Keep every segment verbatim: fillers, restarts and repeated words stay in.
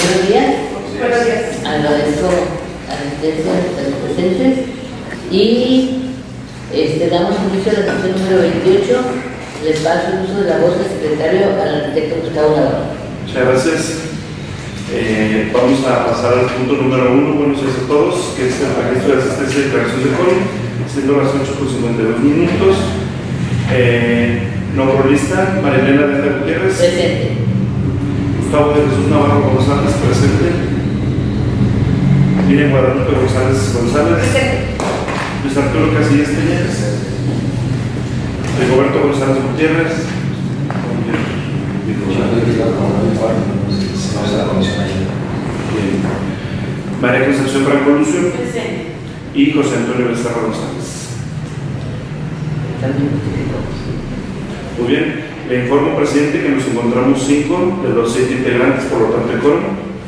Buenos días. Buenos días. Agradezco la asistencia de los presentes y este, damos inicio a la sesión número veintiocho. Le paso el uso de la voz del secretario al arquitecto Gustavo Navarro. Muchas gracias. Eh, vamos a pasar al punto número uno. Buenos días a todos, que es el registro de asistencia y declaración de quórum, siendo las ocho con cincuenta y dos minutos. Eh, Nombrolista, Marilena de Anda Gutiérrez. Presente. Gustavo de Jesús Navarro González, presente. Miriam Guadalupe González González. Presente. Luis Arturo Casillas Peñas. Rigoberto González Gutiérrez. María Concepción Franco Lucio. Presente. Y José Antonio Becerra González. También justificó. Muy bien, le informo, presidente, que nos encontramos cinco de los siete integrantes, por lo tanto, el quórum.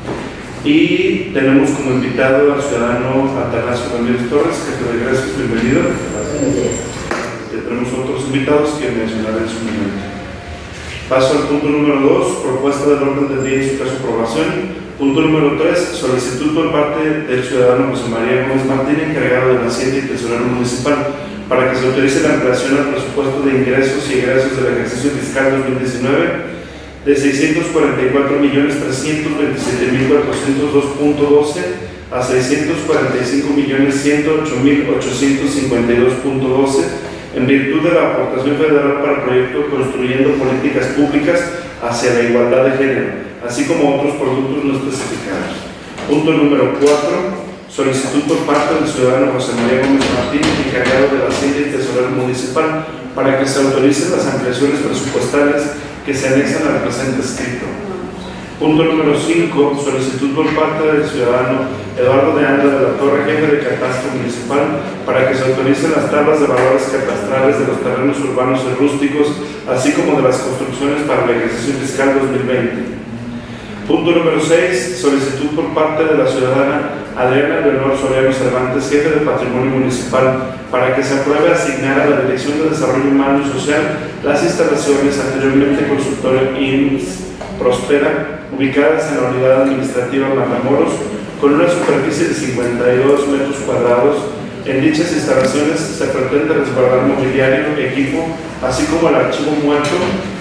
Y tenemos como invitado al ciudadano Atanasio Ramírez Torres, jefe de egresos. Bienvenido. Gracias. Ya tenemos otros invitados que mencionaré en su momento. Paso al punto número dos, propuesta del orden del día y su caso aprobación. Punto número tres, solicitud por parte del ciudadano José María Gómez Martín, encargado de la Hacienda y tesorero municipal, para que se autorice la ampliación al presupuesto de ingresos y egresos del ejercicio fiscal dos mil diecinueve de seiscientos cuarenta y cuatro millones trescientos veintisiete mil cuatrocientos dos punto doce a seiscientos cuarenta y cinco millones ciento ocho mil ochocientos cincuenta y dos punto doce en virtud de la aportación federal para el proyecto Construyendo Políticas Públicas hacia la Igualdad de Género, así como otros productos no especificados. Punto número cuatro. Solicitud por parte del ciudadano José María Gómez Martín, encargado de la Hacienda y tesorero municipal, para que se autoricen las ampliaciones presupuestales que se anexan al presente escrito. Punto número cinco. Solicitud por parte del ciudadano Eduardo de Anda de la Torre, jefe de catastro municipal, para que se autoricen las tablas de valores catastrales de los terrenos urbanos y rústicos, así como de las construcciones para el ejercicio fiscal dos mil veinte. Punto número seis. Solicitud por parte de la ciudadana Adriana Leonor Soriano Cervantes, jefe de Patrimonio Municipal, para que se apruebe asignar a la Dirección de Desarrollo Humano y Social las instalaciones anteriormente consultorio I M S S Prospera, ubicadas en la unidad administrativa Matamoros, con una superficie de cincuenta y dos metros cuadrados. En dichas instalaciones se pretende resguardar mobiliario, equipo, así como el archivo muerto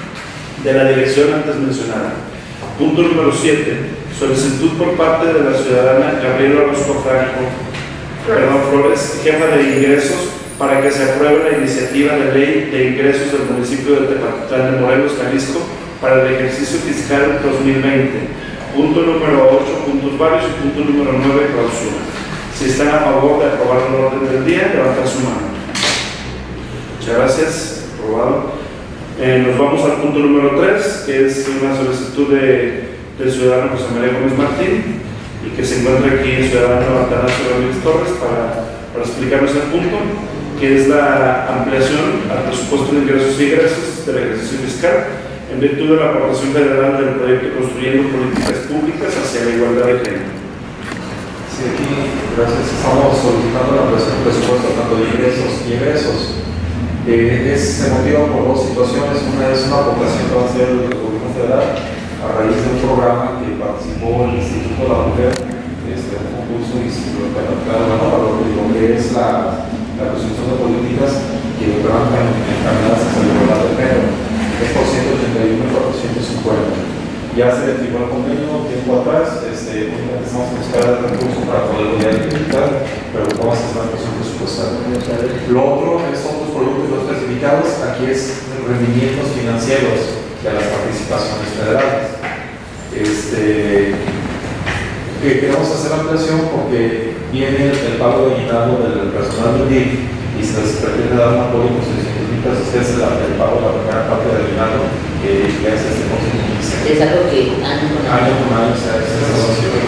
de la dirección antes mencionada. Punto número siete. Solicitud por parte de la ciudadana Gabriela Orozco Franco, perdón, Flores, jefa de ingresos, para que se apruebe la iniciativa de ley de ingresos del municipio de Tepatitlán de Morelos, Jalisco, para el ejercicio fiscal dos mil veinte. Punto número ocho, puntos varios, y punto número nueve, clausura. Si están a favor de aprobar el orden del día, levantar su mano. Muchas gracias. Aprobado. Eh, nos vamos al punto número tres, que es una solicitud de, del ciudadano José María Gómez Martín, y que se encuentra aquí el ciudadano Atanasio Ramírez Torres para, para explicarnos el punto, que es la ampliación al presupuesto de ingresos y egresos del ejercicio fiscal en virtud de la aportación federal del proyecto Construyendo Políticas Públicas hacia la Igualdad de Género. Sí, aquí, gracias, estamos solicitando la ampliación del presupuesto tanto de ingresos y egresos. Eh, es, se motiva por dos situaciones. Una es una aportación que va a hacer el gobierno federal a raíz de un programa que participó el Instituto de la Mujer, este, un concurso y se lo claro, lo que es la, la construcción de políticas que van encaminadas hacia la igualdad de género. Es por ciento ochenta y un mil cuatrocientos cincuenta. Ya se le firmó el convenio tiempo atrás, este, estamos en buscar el recurso para poder ejecutar, pero vamos a hacer una cuestión presupuestal. Lo otro son los productos no especificados. Aquí es rendimientos financieros de las participaciones federales. Este, que queremos hacer la ampliación porque viene el pago de aguinaldo del personal del D I F y se les pretende dar un apoyo con seiscientos mil pesos, que es el, el pago de la primera parte del aguinaldo que ya es este próximo mes. Es algo que año con año con año se hace esa evaluación.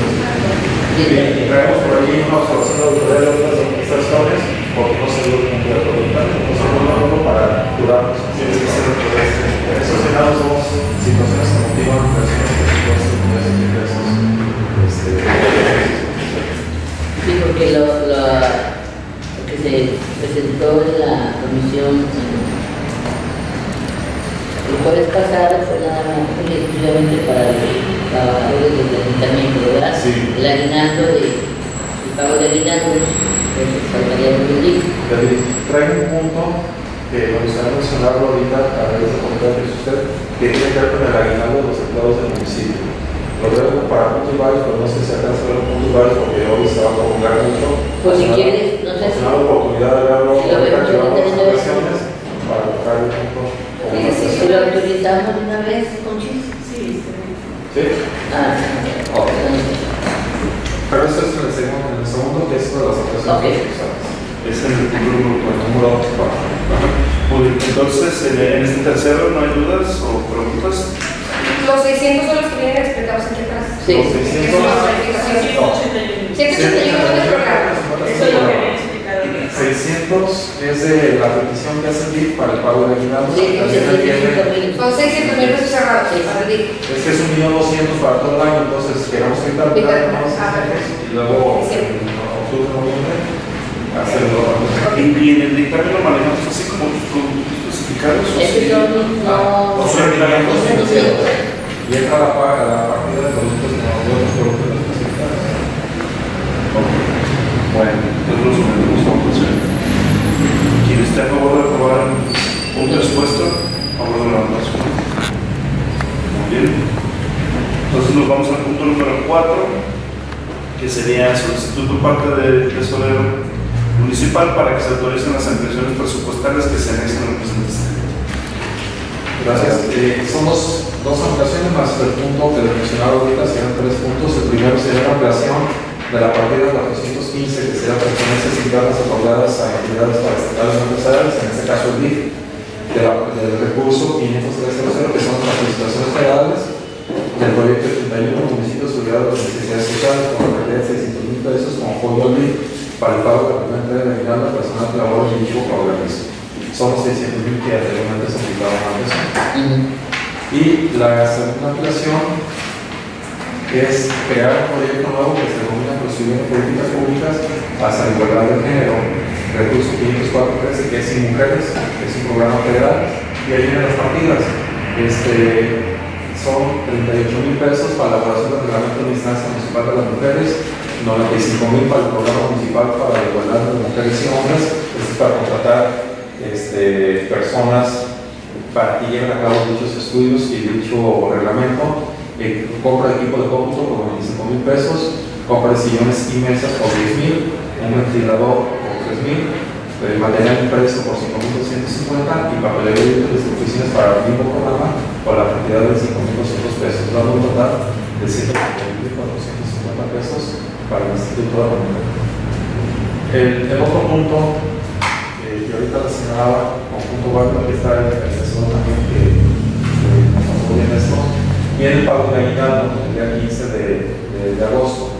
Bien, traemos por allí una observación de autoridad de otras administraciones porque no se dio un contrato total, no se dio un para durarnos. En esos senados somos situaciones que motivan operaciones de presupuestos de ingresos y egresos. Sí, porque lo, lo, lo que se presentó en la comisión el jueves pasado fue nada más exclusivamente para el pago del ayuntamiento, ¿verdad? Sí. El aguinaldo, de, el pago de aguinaldo, pues faltaría un delito. Trae un punto que me gustaría mencionarlo ahorita a través de comentar que usted, que tiene que ver con el aguinaldo de los empleados del municipio. Lo veo para puntos varios, pero no sé si alcanza a ver puntos varios porque hoy se va a prolongar mucho. Pues si quieres, no sé si... Una oportunidad de verlo si lo vemos ahorita que vamos a ahorita de una vez. ocasiones para tocar el punto. Si lo autorizamos de una vez, Conchis. Sí, ¿Sí? Ah, Ok. Pero eso es en el segundo, en el segundo que es de las operaciones Ok. cruzadas. Es en el punto número cuatro. Número cuatro. Muy bien, entonces, en, en este tercero, ¿no hay dudas o preguntas? Los seiscientos son los que vienen explicados aquí atrás. Sí. Los seiscientos. ciento ochenta y uno son de programa. Eso es lo que había explicado. seiscientos es de la petición que hace el D I F para el pago de aguinaldo. Sí, También setecientos tiene- Son seiscientos mil pesos cerrados. Sí. para el D I F. Es que es un millón doscientos para todo el año, entonces queremos quitar Quitar, unos ah, seiscientos y luego Sí. en octubre, noviembre, hacerlo. Y, y en el dictamen lo manejamos así como productos especificados. ¿o Estos sí? son Ah, no... o sea, rendimientos financieros. Y entra la, pa- la partida de productos no buenos productos especificados. Bueno, entonces lo sometemos a votación. ¿Quién está a favor de aprobar un expuesto? A favor de la votación. Muy bien. Entonces nos vamos al punto número cuatro, que sería solicitud por parte del tesorero municipal para que se autoricen las ampliaciones presupuestarias que se anexan al presente escrito. Gracias. Eh, son dos, dos ampliaciones más el punto que les mencionaba ahorita, serían tres puntos. El primero sería la ampliación de la partida cuatrocientos quince, que sería pertenencias internas otorgadas a entidades paraestatales no empresariales, en este caso el D I F, de la, del recurso quinientos tres, que son las licitaciones federales, del proyecto treinta y uno municipios olvidados de necesidades sociales, con la cantidad de seiscientos mil pesos como apoyo al D I F para el pago de la primera entrega de aguinaldo al personal que labora en dicho organismo. Son los seiscientos mil que anteriormente se aplicaban antes. Y la segunda ampliación es crear un proyecto nuevo que se denomina Construyendo Políticas Públicas hacia la igualdad de género, recurso quinientos cuatro trece, que es Sin Mujeres, que es un programa federal, y ahí vienen las partidas. Este, son treinta y ocho mil pesos para la elaboración del reglamento de instancia municipal de las mujeres, noventa y cinco mil para el programa municipal para la igualdad de mujeres y hombres, esto es para contratar este, personas para que lleven a cabo dichos estudios y dicho reglamento. Eh, compra de equipo de cómputo por veinticinco mil pesos, compra de sillones y mesas por diez mil, un ventilador por tres mil, eh, material impreso por cinco mil doscientos cincuenta y papelería de oficinas para el mismo programa por la cantidad de cinco mil doscientos pesos, dando un total de ciento treinta mil cuatrocientos cincuenta pesos para el Instituto de la Mujer. El, el otro punto eh, que ahorita les señalaba, con punto válido, que está el asesor también que eh, nos apoya en esto. Viene el pago de aguinaldo el día quince de, de, de agosto.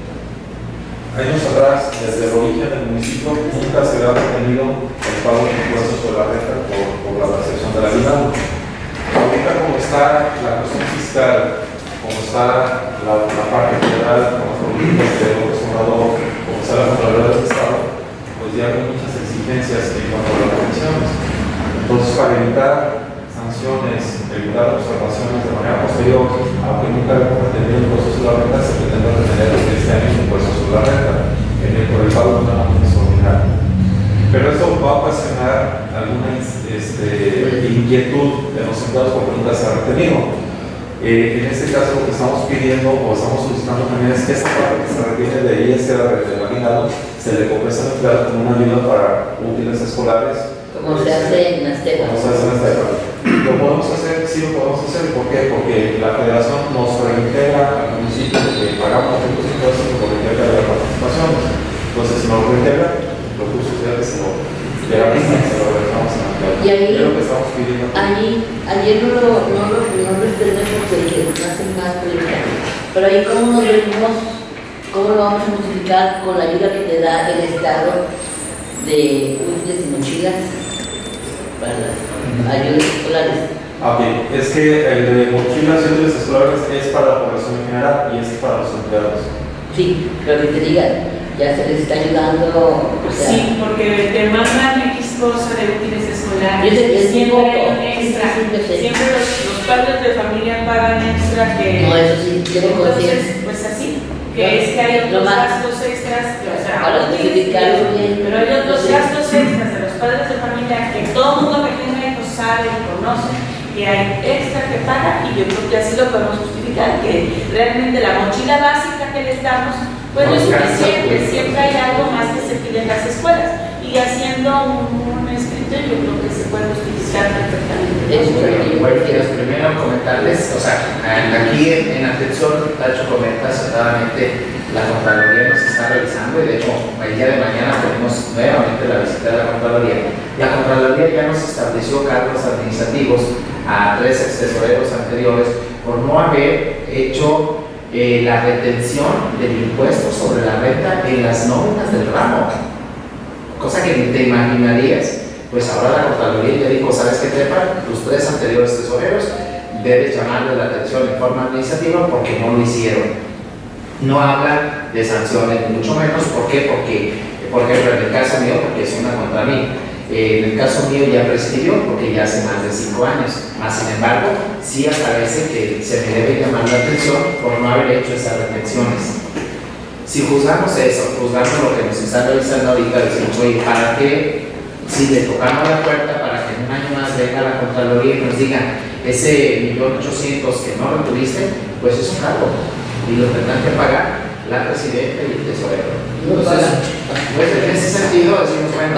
Años atrás, desde el origen del municipio, nunca se había tenido el pago de impuestos sobre la renta por, por la percepción del aguinaldo. Ahorita, como está la cuestión fiscal, como está la, la parte federal, con las políticas de López Obrador, como está la Contraloría del Estado, pues ya hay muchas exigencias en cuanto a las pensiones. Entonces, para evitar sanciones, evitar observaciones de manera posterior, aunque nunca hemos retenido impuestos sobre la renta, se pretende retener este año impuestos sobre la renta, en el por el pago de una nómina extraordinaria. Pero esto va a ocasionar alguna este, inquietud de los empleados porque nunca se ha retenido. Eh, en este caso, lo que estamos pidiendo o estamos solicitando también es que esta parte que se retiene de I S R del aguinaldo se le compensa al empleado con una ayuda para útiles escolares. Como se hace en Azteca. Como se hace en Azteca. Lo podemos hacer, sí lo podemos hacer. ¿Por qué? Porque la federación nos reintegra al municipio que pagamos los impuestos por reintegra de la participación. Entonces, si nos reintegra, lo justo sería que se lo legalizan, se lo regresamos a la Y ahí, es lo que estamos pidiendo. ahí, ayer no lo, no lo, no lo entendemos porque no hacen más polémica. Pero ahí cómo nos vemos, cómo lo vamos a multiplicar con la ayuda que te da el Estado de útiles y mochilas para las ayudas escolares. Ah, bien, es que el de mochilas y útiles escolares es para la población en general y este es para los empleados. Sí, pero que te digan, ya se les está ayudando, o sea, Sí, porque te mandan X cosa de útiles escolares, Yo sé que es siempre poco. hay un extra, Sí, sí, sí, yo sé. siempre los, los padres de familia pagan extra que... No, eso sí, tengo conciencia. Entonces, pues así, que es que hay otros gastos extras, que, o sea, para justificarlo bien. pero hay otros gastos extras de los padres de familia que todo mundo que tiene hijos sabe y conoce, que hay extra que pagan, y yo creo que así lo podemos justificar, que realmente la mochila básica que les damos, pues no es suficiente, siempre hay algo más que se pide en las escuelas. Y haciendo un, un escrito, yo creo que se puede justificar perfectamente. Bueno, quiero primero comentarles, o sea, aquí en, en atención, Tacho comenta acertadamente, la Contraloría nos está revisando, y de hecho, el día de mañana tenemos nuevamente la visita de la Contraloría. La Contraloría ya nos estableció cargos administrativos a tres ex tesoreros anteriores por no haber hecho eh, la retención del impuesto sobre la renta en las nóminas del ramo. Cosa que ni te imaginarías. Pues ahora la Contraloría ya dijo, ¿sabes qué, Trepa? Los tres anteriores tesoreros debes llamarle la atención en forma administrativa porque no lo hicieron. No habla de sanciones, ni mucho menos. ¿Por qué? Porque, por ejemplo, en el caso mío, porque es una contra mí, eh, en el caso mío ya prescribió porque ya hace más de cinco años. Más sin embargo, sí aparece que se me debe llamar la atención por no haber hecho esas retenciones. Si juzgamos eso, juzgamos lo que nos están revisando ahorita, decimos, oye, ¿para qué? Si le tocamos la puerta para que en un año más venga la Contraloría y nos diga ese millón ochocientos que no retuviste, pues es un cargo y lo tendrán que pagar la presidenta y el tesorero. Entonces, pues en ese sentido decimos, bueno,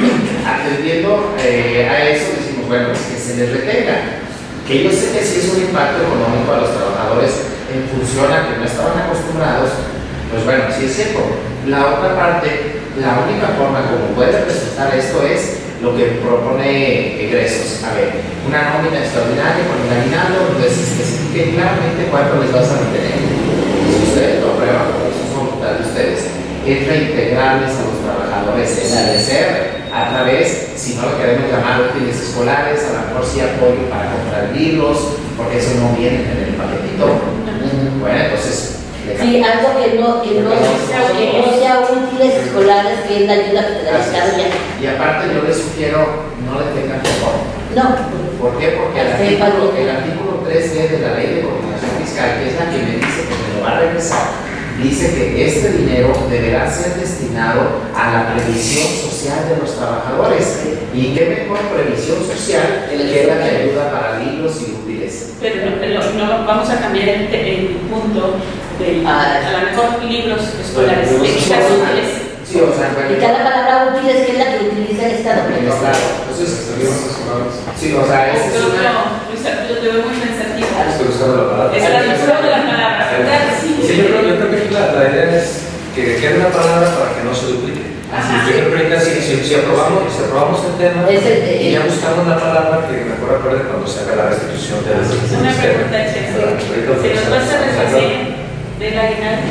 atendiendo eh, a eso, decimos, bueno, pues que se les retenga. Que yo sé que sí es un impacto económico a los trabajadores en función a que no estaban acostumbrados. Pues bueno, sí es cierto. La otra parte, la única forma como puede resultar esto es lo que propone egresos. A ver, una nómina extraordinaria con el aguinaldo, pues especifique claramente cuánto les vas a retener. Si ustedes lo aprueban, porque eso es voluntad de ustedes, es reintegrarles a los trabajadores en la R C R a través, si no lo queremos llamar útiles escolares, a lo mejor sí apoyo para comprar libros, porque eso no viene en el paquetito. Bueno, entonces. Sí, algo que no, que no, que no sea útiles escolares, que es la ayuda que te da el Estado ya. Y aparte yo les sugiero, no le tengan temor. No. ¿Por qué? Porque el artículo, el artículo tres D de la Ley de Coordinación Fiscal, que es la que me dice que me lo va a regresar, dice que este dinero deberá ser destinado a la previsión social de los trabajadores. ¿Y qué mejor previsión social que la que ayuda para libros y útiles? Pero no, pero no vamos a cambiar el, el punto de ah, a lo mejor libros escolares, becas útiles. Sí, o sea, y cada palabra útil es que es la que utiliza el Estado. Claro, entonces, sí, o sea, es Yo una... yo te veo muy pensativo. Estoy buscando la palabra. Es la lectura de la palabra, ¿verdad? Sí, sí, yo creo, yo creo que la, la idea es que quede una palabra para que no se duplique. Ajá. Yo creo que si, si, si, aprobamos, si aprobamos el tema es el, el, y ya buscamos la palabra que mejor acuerde cuando se haga la restitución de la es una pregunta, Chef. ¿Se nos va a hacer referencia del aguinaldo?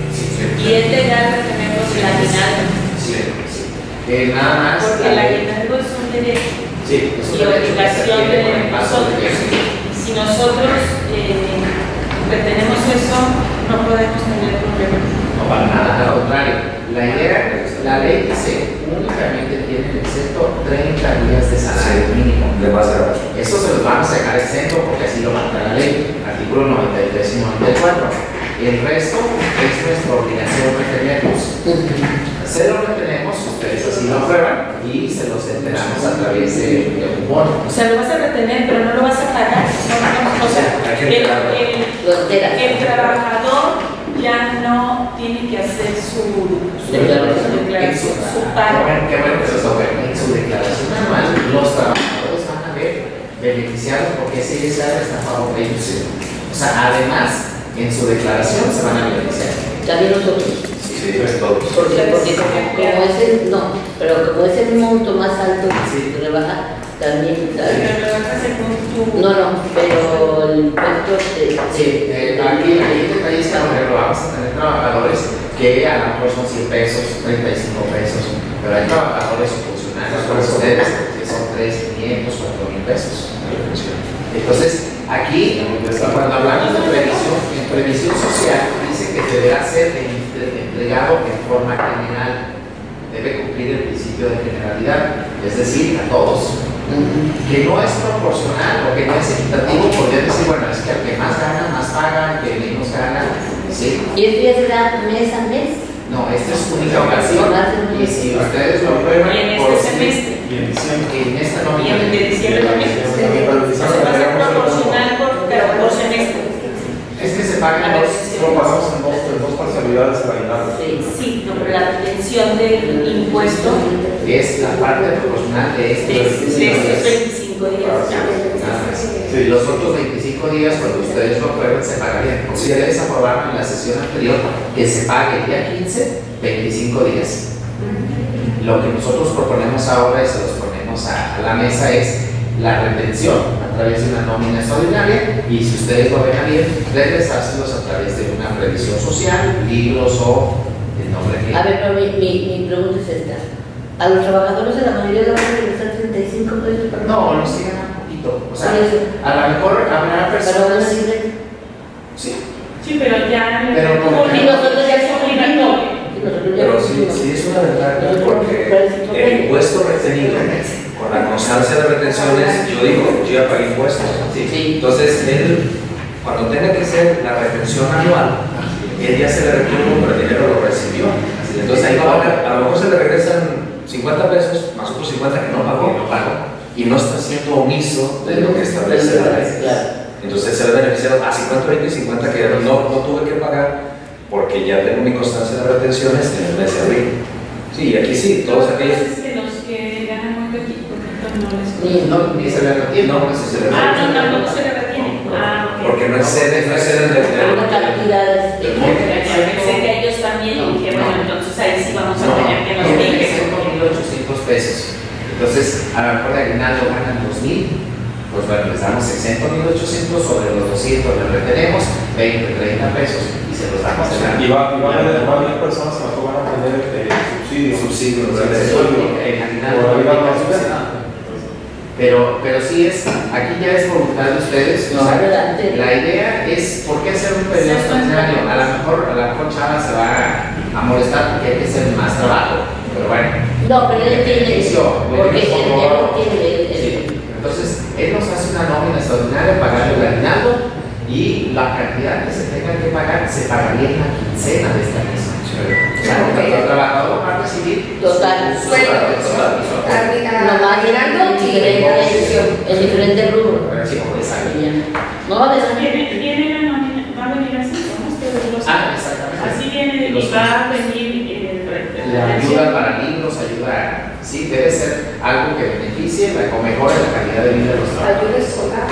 Y es legal retenerlos el aguinaldo. Sí, sí. Eh, nada más. Porque el aguinaldo es un derecho. Sí, es un y obligación de nosotros. Si nosotros eh, retenemos eso, no podemos tener problemas. No, para nada, al contrario. La idea, la ley dice únicamente tienen exento treinta días de salario mínimo. De base a base. Eso se los vamos a dejar exento porque así lo marca la ley, artículo noventa y tres y noventa y cuatro. El resto es nuestra obligación retenerlos. Se lo retenemos, ustedes así lo aprueban y se los enteramos a través de, de un bono. O sea, lo vas a retener, pero no lo vas a pagar. No, no, o sea, el, el, el trabajador ya no tiene que hacer su, su declaración, su, su pago. Qué bueno que eso está bueno. En su declaración anual, los trabajadores van a ver beneficiados porque ese I S R está a favor de ellos. O sea, además, en su declaración se van a beneficiar. También nosotros. Sí, es todos. Porque, porque como, como es el, no, pero como es el monto más alto que se rebaja, también. No, no, pero el impuesto de. Sí, eh, aquí hay detalles que, por ejemplo, vamos a tener trabajadores que a lo mejor son cien pesos, treinta y cinco pesos, pero hay trabajadores funcionarios como ustedes que son tres, quinientos, cuatro mil pesos. Entonces, aquí, cuando hablamos de previsión, en previsión social, dice que deberá ser entregado en forma general. Debe cumplir el principio de generalidad, es decir, a todos. que no es proporcional o que no es equitativo, podría decir, bueno, es que al que más gana, más paga, el que menos gana, ¿sí? ¿Y esto ya se da mes a mes? No, esta es única ocasión, y si ustedes lo aprueban, Y en por este sí, semestre. Y en diciembre. en esta Y nómina. en de diciembre también. O sea, va a ser proporcional por, pero por semestre. Es que se pagan dos, Lo pagamos en dos, en dos parcialidades al aguinaldo. Sí. Sí, no, pero la retención del impuesto es la parte proporcional de este de, de estos veinticinco días. Nada más. Sí, los otros veinticinco días, cuando ustedes lo aprueben, se pagarían. Si ustedes aprobaron en la sesión anterior que se pague el día quince, veinticinco días. Lo que nosotros proponemos ahora y se los ponemos a, a la mesa es la retención a través de una nómina extraordinaria, y si ustedes lo ven a bien, regresárselos a través de una previsión social, libros o el nombre que... A ver, pero mi, mi, mi pregunta es esta. ¿A los trabajadores a la mayoría le van a regresar treinta y cinco pesos por mes? No, los que ganan poquito. O sea, Por eso. a lo mejor habrá Pero personas... van a decir, Sí, Sí, pero ya. Pero no- y nosotros ya somos obligatorio. Y nosotros ya Pero sí, cumplimos. sí es una ventaja Nosotros porque cumplimos. el impuesto retenido con la constancia de retenciones, yo digo, yo ya pagué impuestos. Sí. Entonces, él, cuando tenga que hacer la retención anual, él ya se le retuvo, pero el dinero lo recibió. Entonces ahí no va a haber, a lo mejor se le regresan cincuenta pesos, más otros cincuenta que no pagó, no pago. y no está siendo omiso de lo que establece la ley. Claro. Entonces se le beneficiaron a cincuenta, veinte y cincuenta que no, no tuve que pagar porque ya tengo mi constancia de retenciones en el mes de abril. Sí, y aquí sí, todos aquellos. Es que los que ganan muy poquito no les. Sí. No, ni se le retiene. No, si se le Ah, no, retiene. tampoco se le retiene. Ah, ok. Porque no exceden, no exceden del Una cantidad del de... monto. Ya pensé que ellos también, y que bueno, entonces ahí sí vamos a tener que nos tienen digan. cinco mil ochocientos pesos. Entonces, a lo mejor de aguinaldo ganan dos mil, pues bueno, les damos exento mil ochocientos, sobre los doscientos les retenemos veinte, treinta pesos y se los damos en la Y va, y va a haber, va a haber personas que mejor van a tener eh, subsidios. Subsidios, Sí, ¿verdad? de sueldo. en aguinaldo. Por arriba de la no, ciudad. Pero, pero sí es, aquí ya es voluntad de ustedes. No, o sea, adelante. la idea es, ¿por qué hacer un periodo extraordinario? A lo mejor, a la mejor Chava se va a molestar porque hay que hacer más trabajo, pero bueno. No, pero él tiene... Beneficio, Porque beneficio él por- él tiene... el- Sí. Entonces, él nos hace una nómina extraordinaria, pagarle el aguinaldo, y la cantidad que se tenga que pagar se pagaría en la quincena de esta misma. O sea, Ok. el trabajador va a recibir Total. su Sueldo. sueldo, total, su sueldo. Nomás Aguinaldo en y diferentes, en diferentes rubros. Sí, exacto. No, de esa Viene, viene la nómina, va a venir así, como ustedes lo Ah, saben. exactamente. Así viene y va a venir eh, La ayuda para libros, ayuda, sí, debe ser algo que beneficie, la, o mejore la calidad de vida de los trabajadores. Ayuda escolar.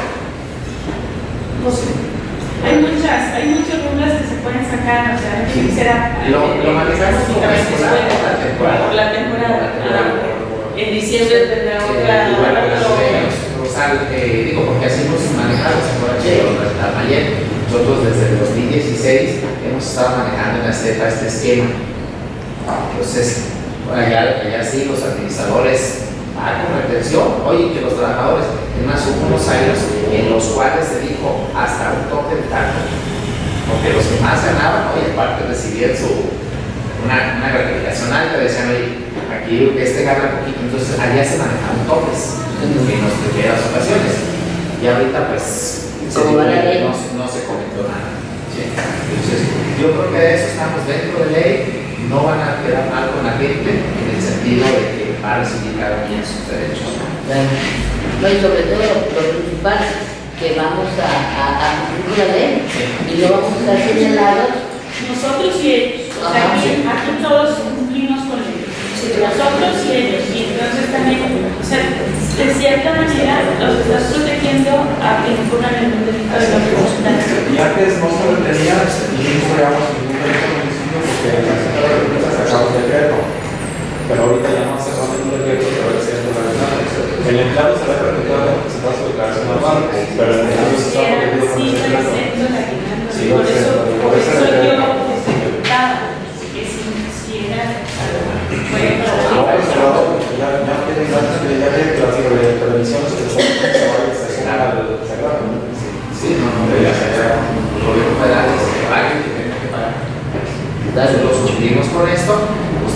Pues, hay muchas, hay muchas rubros que se pueden sacar, o sea, será Lo, lo manejamos como básicamente escolar escuela, por la temporada. por la temporada. Ah, en diciembre tendrá otra. Eh, igual que las otro- de Rosal, eh, digo, porque así hemos manejado, se acuerdan que lo trataba ayer. Nosotros desde el dos mil dieciséis hemos estado manejando en la CEPA este esquema. Entonces, allá, allá sí, los administradores van con retención. Oye, que los trabajadores, en más hubo unos años en los cuales se dijo hasta un toque de tanto, porque los que más ganaban, oye, aparte recibían su, una, una gratificación alta, decían, oye, aquí este gana poquito, entonces allá se manejaban topes en las primeras ocasiones. Y ahorita, pues, se Como va la ley. no, se- no se comentó nada. ¿Sí? Entonces, yo creo que de eso estamos dentro de ley, no van a quedar mal con la gente en el sentido de que va a recibir cada quien sus derechos. Bueno, no, y sobre todo lo, lo principal, que vamos a, a, a cumplir con la ley y no vamos a estar señalados. Nosotros y ellos, o sea, Ajá, aquí, sí. aquí todos cumplimos con ellos. Nosotros y ellos, y entonces también, o sea, de cierta manera los estás protegiendo a que no pongan en un delito de representación. Y antes no se retenía y no creamos ningún derecho al municipio porque la Secretaría de Defensa sacaba un decreto. Pero ahorita ya no se va a hacer un decreto que va a ser la verdad. El empleado se va a permitir presentar su declaración anual, pero el empleado se está protegido con Sí, ese no decreto. exento la aguinaldo. Sí, Por lo eso, exento, por por ese eso yo decreto. preguntaba que si, si era algo, fue No, para pues, pero ya, ya tienen datos que ya ven que las televisiones que se van a estacionar al sagrado. Sí, no, no, ya se el gobierno federal dice que paguen, que tengan que pagar. Entonces, los cumplimos con esto, ustedes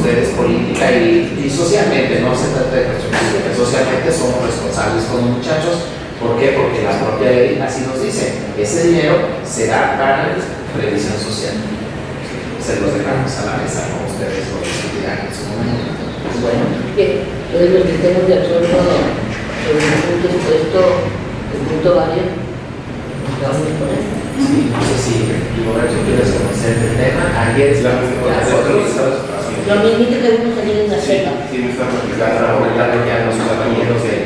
ustedes política y, y socialmente, no se trata de cuestión política, socialmente somos responsables como muchachos. ¿Por qué? Porque la propia ley así nos dice, ese dinero será para la previsión social. Se los dejamos a la mesa, como ustedes lo discutirán en su momento. Bueno, bien, entonces los que estemos de acuerdo sobre el punto expuesto, el punto varios, nos vamos con eso. Sí, no sé si Roberto quieres conocer el tema. Ayer estamos con nosotros. Lo mismo que vimos ayer en la cena. Sí, me está platicando ya los compañeros de.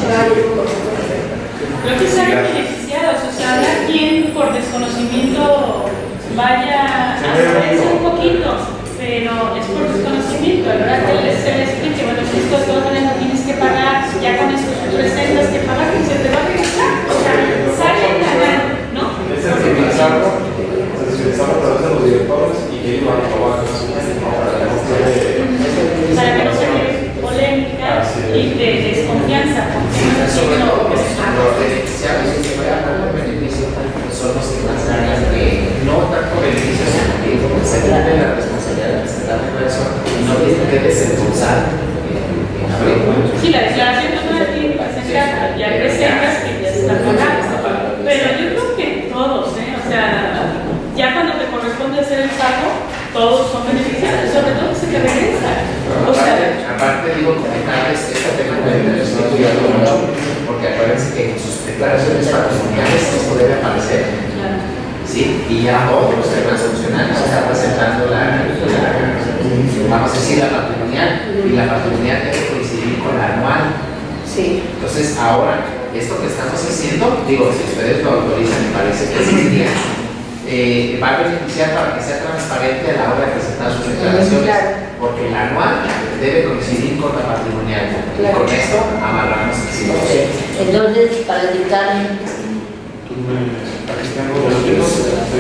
Creo que salen beneficiados, o sea, habrá quien por desconocimiento vaya a saberse un poquito, pero es por desconocimiento. A la hora que les, se les explique, bueno, si esto de todas maneras tienes que pagar, ya con esto presentas que pagar y se te va a regresar. O sea, salen ganando, ¿no? Es sensibilizarlo, sensibilizarlo a través de los directores y que ellos van a probar con su gente, ¿no? Para que no quede- Para que no se cree polémica y de desconfianza, porque no es Sobre todo, no, pues, los beneficiarios que se vayan a un beneficio son los que más ganan, que no tanto beneficios, sino que se tiene la responsabilidad de presentar la persona y no tiene que desembolsar en abril. sí, la declaración no la tiene que presentar, ya presentas que ya se está pagando. Pero yo creo que todos, ¿eh? O sea, ya cuando te corresponde hacer el pago, todos son beneficiarios, sobre todo si te regresa. O sea, Aparte, digo, comentarles esta tema de estoy estudiando mucho, porque acuérdense que en sus declaraciones patrimoniales esto debe aparecer. ¿Sí? Y ya otros temas funcionales están presentando la, la, vamos a decir, la patrimonial, y la patrimonial debe coincidir con la anual. Sí. Entonces, ahora, esto que estamos haciendo, digo, si ustedes lo autorizan, me parece que sí sería, eh, va a beneficiar para que sea transparente a la hora de presentar sus declaraciones, Claro. porque la anual debe coincidir con la patrimonial. Claro. Y con esto amarramos el ciclo. Entonces, para el dictamen, Tú me- aquí tengo los dos.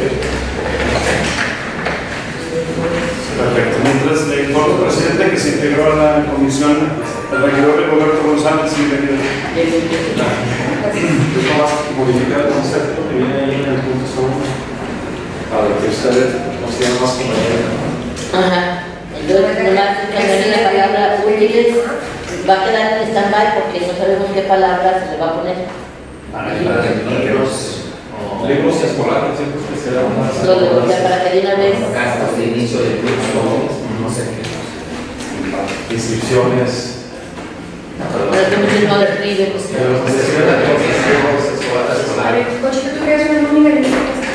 Perfecto. Mientras le informo al presidente que se integró a la comisión el regidor Roberto González y el Yo nomás modificar el concepto que viene ahí en el punto segundo, para que ustedes consideren más conveniente. ajá, entonces nomás cambiaría la palabra útiles, va a quedar en stand-by porque no sabemos qué palabra se le va a poner. Para que para que libros o Libros escolares, siempre que sea una. Solo, o sea, para que de una vez, gastos de inicio del curso, no sé qué. Inscripciones. pero que muchos no lo escriben. Pero se escriben las cosas, libros escolares. A ver, Conchita, tú quieres una nómina de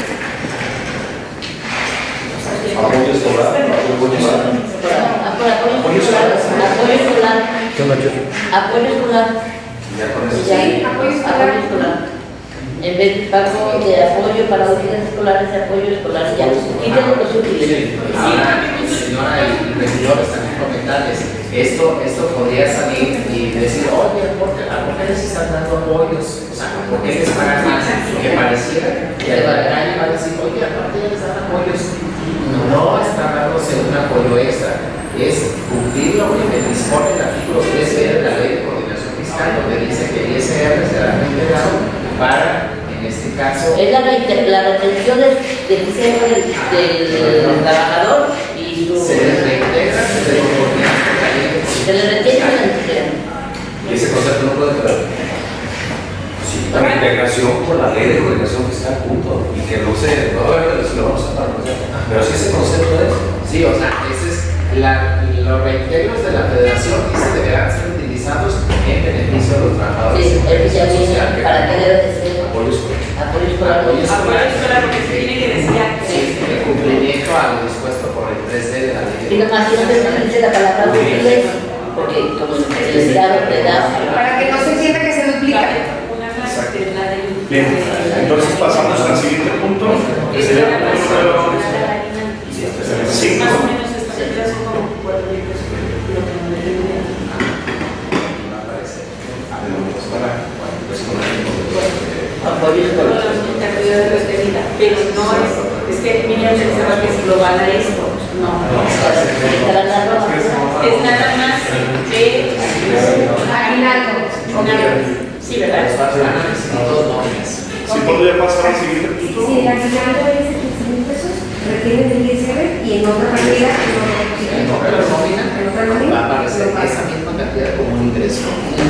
Apoyo escolar, apoyo escolar. Ah, por apoyo escolar, apoyo escolar, apoyo escolar, Ya con eso. ya, apoyo escolar. apoyo escolar. En vez de pago de apoyo para útiles escolares, de apoyo escolar, ya, quiten los útiles. Ahora, señora y regidores, también comentarles, esto, esto podría salir y decir, oye, ¿por qué, ¿por qué les están dando apoyos? O sea, ¿por qué les pagan más? Que pareciera que al año va a decir, oye, aparte ya les dan apoyos. No está dándose un apoyo extra, es cumplir lo que dispone el artículo tres B de la Ley de Coordinación Fiscal, donde dice que el I S R será reintegrado para, en este caso, Es la, reinte- la retención del, del diseño del, del trabajador y su... se les reintegra, se les coordina con la ley de Se le retiene la retención. Y ese concepto no puede quedar. Sí, la integración por la ley de coordinación fiscal, punto. Y que no se, no va a haber si lo vamos a sacar, pero si ese concepto es. Sí, o sea, ese es la, los reintegros de la federación que se deberán ser utilizados en beneficio de los trabajadores. Sí, en es que ya beneficio viene, social, que- para que debe de ser Apoyo escolar. apoyo escolar. Apoyo apoyo escolar porque se tiene que decir ya. Sí, el cumplimiento a lo dispuesto por el tres D de la ley. Y nomás que no se utilice la palabra útiles, porque como el Estado te da... Para que no se sienta que se duplica. Una más de la de Bien, entonces pasamos al siguiente punto, que sería el punto número cinco. Más o menos esta cifra son como cuatro mil pesos. Apoyo escolar. Pero no es, es que Miriam pensaba que es global a esto. No, Para la ropa. es nada más de Aguinaldo. Sí, ¿verdad? Si podría pasar al siguiente punto. Si el aguinaldo es de quince mil pesos, retiene del I S R y en otra partida no lo retiene. No, pero nómina, eso.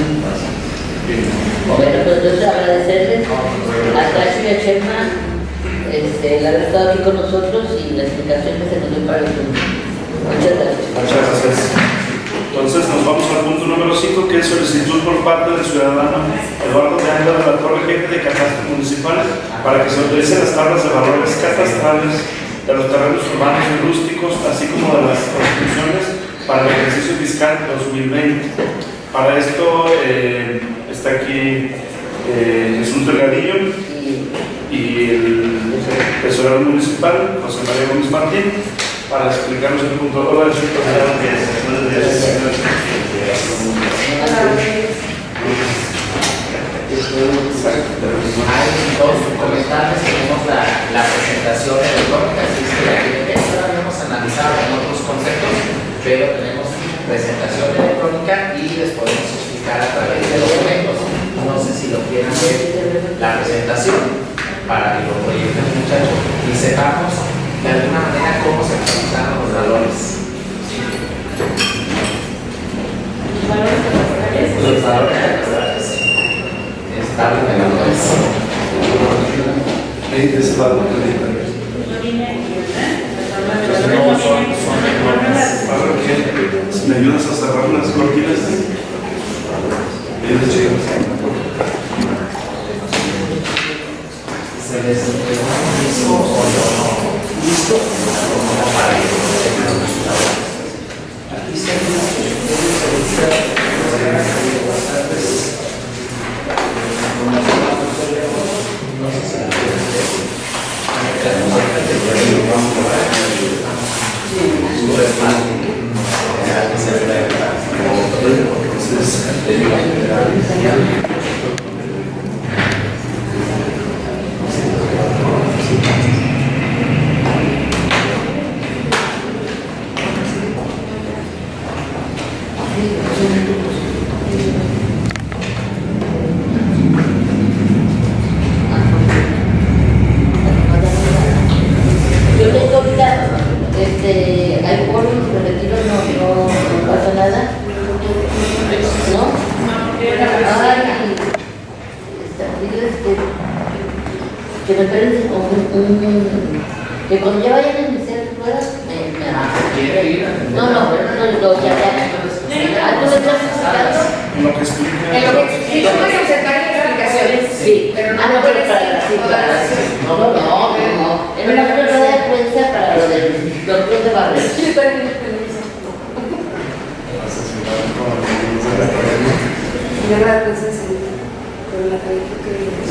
Bueno, pues entonces agradecerles a Tacho y a Chema este, el haber estado aquí con nosotros y la explicación que se nos dio para el punto. Muchas gracias. Muchas gracias. Entonces nos vamos al punto número cinco, que es solicitud por parte del ciudadano Eduardo de Anda de la Torre, jefe de catastro municipal, para que se autoricen las tablas de valores catastrales de los terrenos urbanos y rústicos, así como de las constituciones para el ejercicio fiscal dos mil veinte. Para esto eh, está aquí eh, Jesús Delgadillo y el tesorero municipal, José María Gómez Martín, para explicarnos el punto. Hola, Jesús. Buenos días. Hay dos documentales, tenemos la, la presentación electrónica, así es que la que ya la habíamos analizado en otros conceptos, pero tenemos presentación electrónica y les podemos explicar a través de documentos. No sé si lo quieren ver la presentación para que lo proyecten, muchachos, y sepamos de alguna manera cómo se actualizaron los valores. Los valores catastrales. Los valores catastrales. Tabla de valores. Es la ¿me ayudas a cerrar las cortinas? ¿Se les entregó listo o no? ¿Listo? Aquí está no sé si la Yo tengo ahorita, este, hay bonos repetidos, no, no, no pasa nada. ¿No? Ay, está, diles que, que me esperen un, un, que cuando ya vayan a iniciar pruebas, me, me ah, no, no, no, no, ya, ya. Ah, ¿tú me estás explicando? Lo que explica. En lo que sí, tú puedes aceptar las explicaciones. Sí, pero no ah, no, pero para la sí, para la no, no, no, no. En una rueda de prensa para lo del doctor de Barrio. Sí, está bien, permiso. Yo la prensa sí, pero la calle que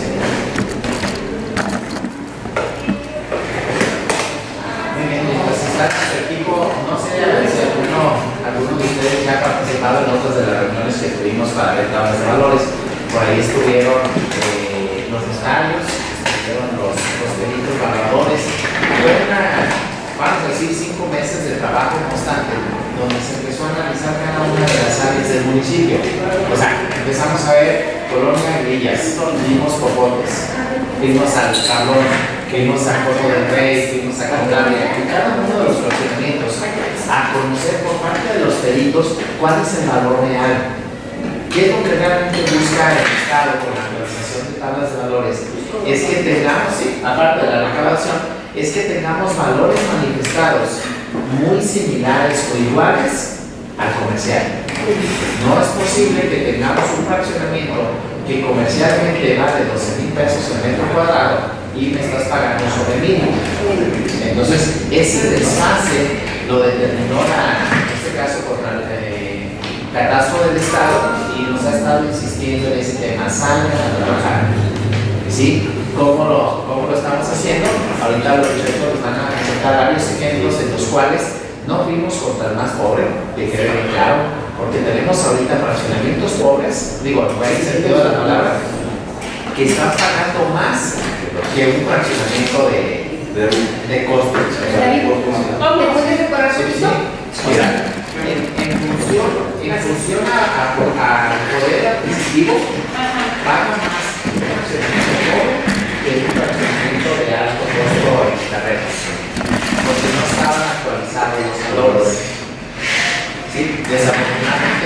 muy bien, pues está nuestro equipo, no sé si alguno, alguno de ustedes ya ha participado en otras de las reuniones que tuvimos para ver tablas de valores. Por ahí estuvieron eh, los notarios, estuvieron los, los peritos evaluadores. Fue una, vamos a decir, cinco meses de trabajo constante, donde se empezó a analizar cada una de las áreas del municipio. O sea, empezamos a ver Colonia Grillas, vimos Popotes, fuimos al Cabrón, fuimos a Coto del Rey, fuimos a Cantabria, en cada uno de los procedimientos, a conocer por parte de los peritos cuál es el valor real. ¿Qué es lo que realmente busca el Estado con la actualización de tablas de valores? Es que tengamos, sí, aparte de la recaudación, es que tengamos valores manifestados muy similares o iguales al comercial. No es posible que tengamos un fraccionamiento que comercialmente vale doce mil pesos el metro cuadrado y me estás pagando sobre mínimo. Entonces, ese desfase lo determinó la, en este caso contra el eh, catastro del Estado y nos ha estado insistiendo en ese tema. Salgan a trabajar. ¿Sí? ¿Cómo lo, ¿Cómo lo estamos haciendo? Ahorita los muchachos van a presentar varios ejemplos en los cuales no fuimos contra el más pobre, que quede bien claro, porque tenemos ahorita fraccionamientos pobres, digo, en el sentido de la palabra, que están pagando más que un fraccionamiento de, de, de costos. ¿Te puedes decorar su piso? Mira, en, en función, en función a, a, a poder adquisitivo, paga más un fraccionamiento pobre que un fraccionamiento de alto costo en terrenos, porque no estaban actualizados los valores. ¿Sí? Desafortunadamente,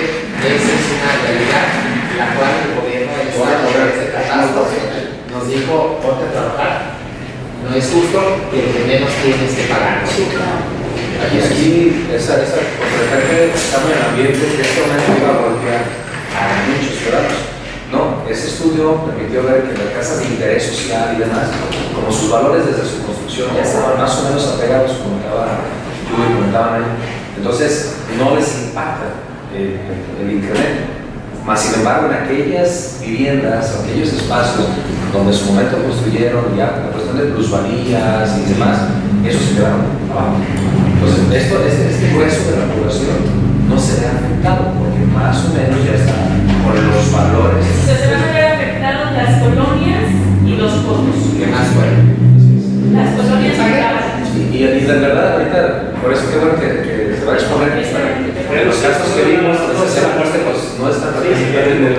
Esa es una realidad, la cual el gobierno del Estado a través de catástrofe nos dijo, ponte a trabajar. No es justo que el que menos tienes que pagar. Aquí, aquí esa, esa, por repente estamos en el ambiente que este momento iba a golpear a muchos ciudadanos. No, ese estudio permitió ver que las casas de interés social y demás, como sus valores desde su construcción ya estaban más o menos apegados, comentaba Judy, comentaban ahí. Entonces, no les impacta el, el incremento. Más sin embargo, en aquellas viviendas, en aquellos espacios donde en su momento construyeron ya la cuestión de plusvalías y demás, eso se quedaron abajo. Entonces, esto, este, este grueso de la población no se ve afectado porque más o menos ya está por los valores. O sea, se van a ver afectados las colonias y los cotos. ¿Qué más fue? Las colonias y, y, y de verdad, ahorita, por eso qué bueno que, que se va a exponer. En los casos que vimos, ese muestre pues no es tan difícil.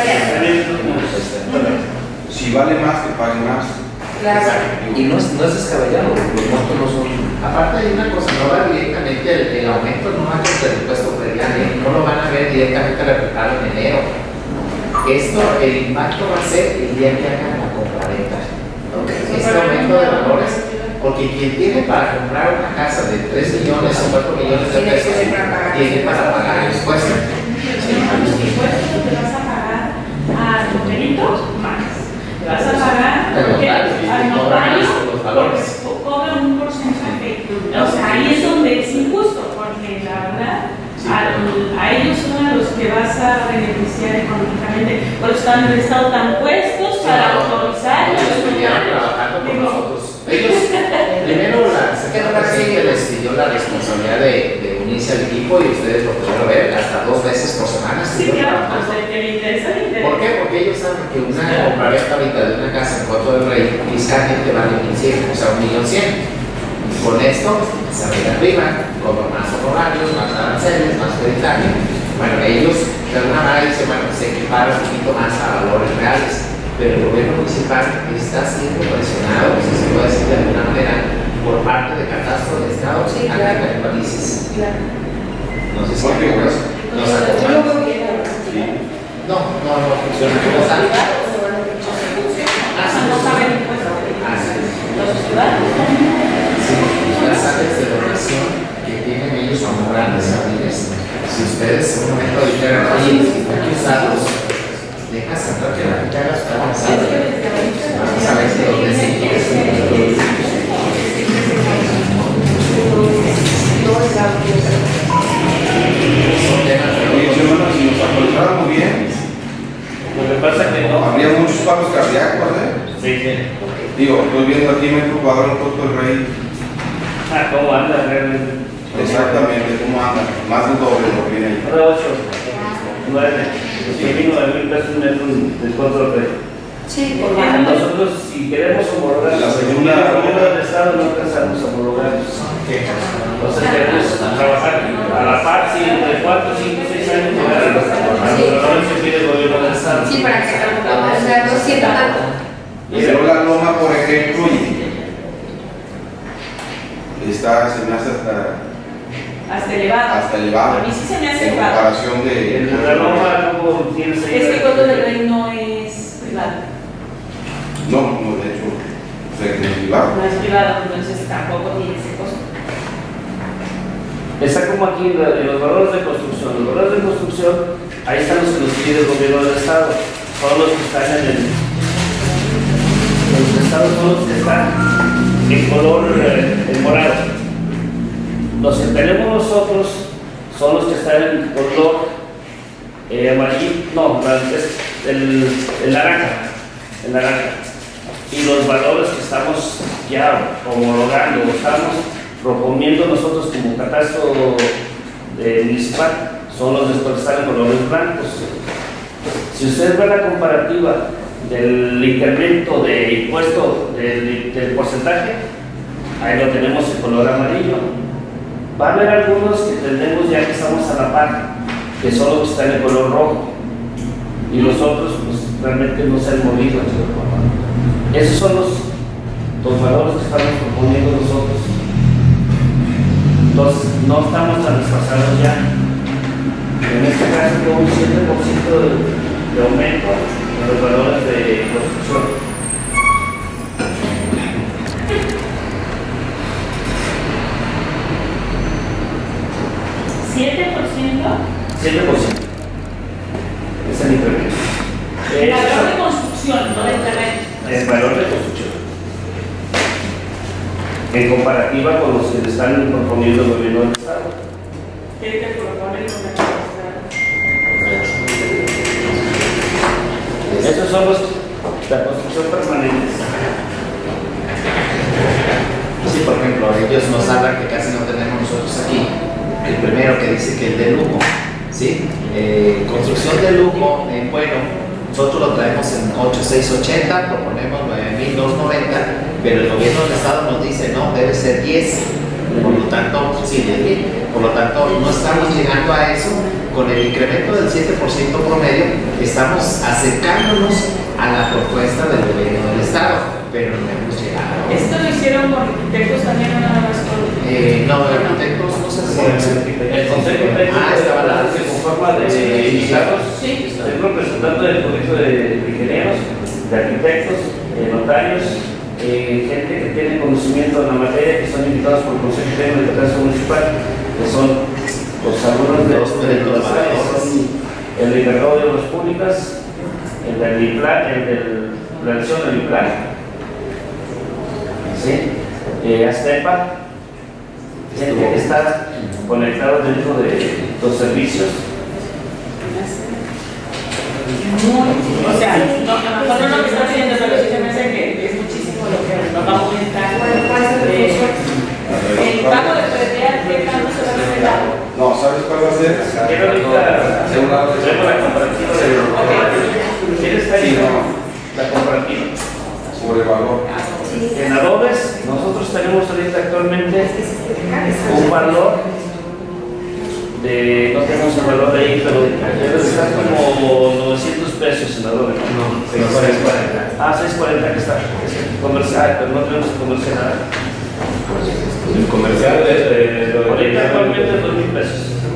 Si vale más, que pague más. Claro. Y no es, no es descabellado, los montos no son. Aparte hay una cosa, no va directamente el, el aumento no va contra el impuesto predial, no lo van a ver directamente reflejado en enero. Esto, el impacto va a ser el día que hagan la compraventa. Este aumento de valores, porque quien tiene para comprar una casa de tres millones o cuatro millones de pesos, tiene para pagar el impuesto. Los impuestos te vas a pagar a tu perito más. Te vas a pagar al notario, los valores. cobra un porcentaje. O sea, ahí es donde es injusto, porque la verdad, al, a ellos son a los que vas a beneficiar económicamente. Por eso están en el Estado tan puestos para autorizar y estuvieron trabajando con nosotros. Ellos, primero la Secretaría Presidente les pidió la responsabilidad de, de unirse al equipo y ustedes lo pudieron ver hasta dos veces por semana. Sí, claro, pues el que le interesa, le interesa. ¿Por qué? Porque ellos saben que una compraventa ahorita de una casa en Coto del Rey fiscalmente vale mil cien, o sea, un millón cien. Con esto se arriba, cobran más honorarios, más aranceles, más creditaje. Bueno, ellos de alguna manera dicen, bueno, se equipara un poquito más a valores reales. Pero el gobierno municipal está siendo presionado, si se puede decir de alguna manera, por parte de catastro de Estado sí, a claro. que actualices. Claro. No sé si ¿Por qué? nos, nos acompañan. No, no, no funciona como tal. Ah, no saben impuestos. Así es. Los ciudadanos. Sí, las áreas de donación que tienen ellos son grandes familias. Si ustedes en un momento dijeran, oye, hay que usarlos, dejas entrar que la gente haga su trabajo. Vamos a ver si lo que sí. Oye, hermano, si nos actualizáramos bien, Lo que pasa es que no. habría muchos paros cardíacos, ¿eh? Sí, sí. Digo, estoy viendo aquí Metro Ecuador en Coto del Rey. Ah, ¿cómo anda realmente? Exactamente, ¿cómo anda? Más del doble lo que viene ahí. Ahora ocho, nueve, vino de mil pesos un metro de Coto del Rey. Sí, por Ah, favor. Nosotros, si queremos homologar, La si segunda- el gobierno del Estado no alcanzamos a homologar. Entonces queremos trabajar a la par, si entre cuatro, cinco, seis años llegar a los valores que pide el gobierno del Estado. Sí, para que o sea, no sienta tanto. Pero la loma, por ejemplo, está, se me hace hasta, Hasta elevado. hasta elevado. A mí sí se me hace En elevado. comparación de. En la Roma no tiene Es que Coto del Rey no es privado. No, no, de hecho, o sea, que es privado. No es privado, entonces tampoco tiene ese costo. Está como aquí en, la- en los valores de construcción. Los valores de construcción, ahí están los que nos pide el gobierno del Estado. Son los que están en el. Los estados son los que están en color eh, en morado. Los que tenemos nosotros son los que están en color eh, amarillo. No, la- es el, el naranja. El naranja. Y los valores que estamos ya homologando, estamos proponiendo nosotros como catastro de municipal, son los que están en colores blancos. Si ustedes ven la comparativa del incremento de impuesto del, del porcentaje, ahí lo tenemos en color amarillo. Va a haber algunos que tenemos ya que estamos a la par, que son los que están en color rojo, y los otros pues realmente no se han movido. Esos son los, los valores que estamos proponiendo nosotros. Entonces, no estamos tan desfasados ya. En este caso, con un siete por ciento de, de aumento en los valores de construcción. ¿siete por ciento? siete por ciento. Ese es el incremento. El valor de construcción, no de terreno. El valor de construcción. En comparativa con los que le están proponiendo el gobierno del Estado. ¿Qué te propone el gobierno del Estado? Esos son los, la construcción permanente. Sí, por ejemplo, ellos nos hablan que casi no tenemos nosotros aquí. El primero que dice que el de lujo, ¿sí? Eh, construcción de lujo, eh, bueno, nosotros lo traemos en ocho mil seiscientos ochenta, proponemos nueve mil doscientos noventa, pero el gobierno del Estado nos dice no, debe ser diez, por lo tanto, sí, diez mil, por lo tanto, no estamos llegando a eso. Con el incremento del siete por ciento promedio, estamos acercándonos a la propuesta del gobierno del Estado, pero no hemos llegado. ¿Esto lo hicieron con arquitectos también o nada más con...? Eh, no, arquitectos no sé si... El Consejo Técnico Ah, estaba la... se conforma de sindicatos. Sí. Estoy representando del Colegio de Ingenieros, de arquitectos, de notarios, eh, gente que tiene conocimiento en la materia, que son invitados por el Consejo Técnico de Casa Municipal, que son los alumnos de los peritos, el encargado de obras públicas, el del IPLAN, el de la elección del IPLAN, ¿sí? eh, Astepa, gente que está conectada dentro de los servicios. O sea, no, a lo mejor no lo que está pidiendo, pero sí se me hace que es muchísimo lo que nos va a aumentar. El pago de predial, ¿qué tanto se va a revelar? No, ¿sabes cuál va a ser? Quiero ahorita tenemos la comparativa de ¿quieres estar ahí? La comparativa. Sobre el valor. En Adobes, nosotros tenemos ahorita actualmente un valor de, no tenemos el valor de ahí, pero está como novecientos pesos en Adobes. No, seiscientos cuarenta. Ah, seiscientos cuarenta que está. Comercial, pero no tenemos que comercial nada. El comercial es de ahorita actualmente es dos mil pesos.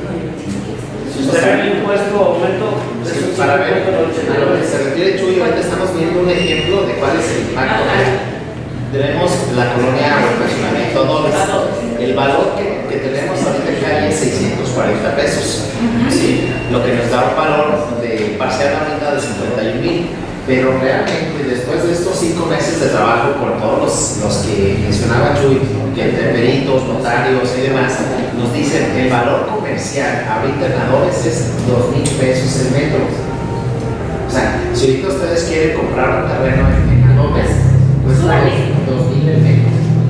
Si usted ve el impuesto aumento, es un Para ver, cincuenta por ciento. a lo que se refiere Chuy, ahorita estamos viendo un ejemplo de cuál es el impacto. Tenemos la colonia o el fraccionamiento Adobes. El valor que, que tenemos ahorita en calle es seiscientos cuarenta pesos. ¿Sí? Lo que nos da un valor de parcial a mitad de cincuenta y un mil. Pero realmente, después de estos cinco meses de trabajo con todos los, los que mencionaba Chuy, que entre peritos, notarios y demás, nos dicen el valor comercial ahorita en Adobes es dos mil pesos el metro. O sea, si ahorita ustedes quieren comprar un terreno en, en Adobes, pues dos mil el metro.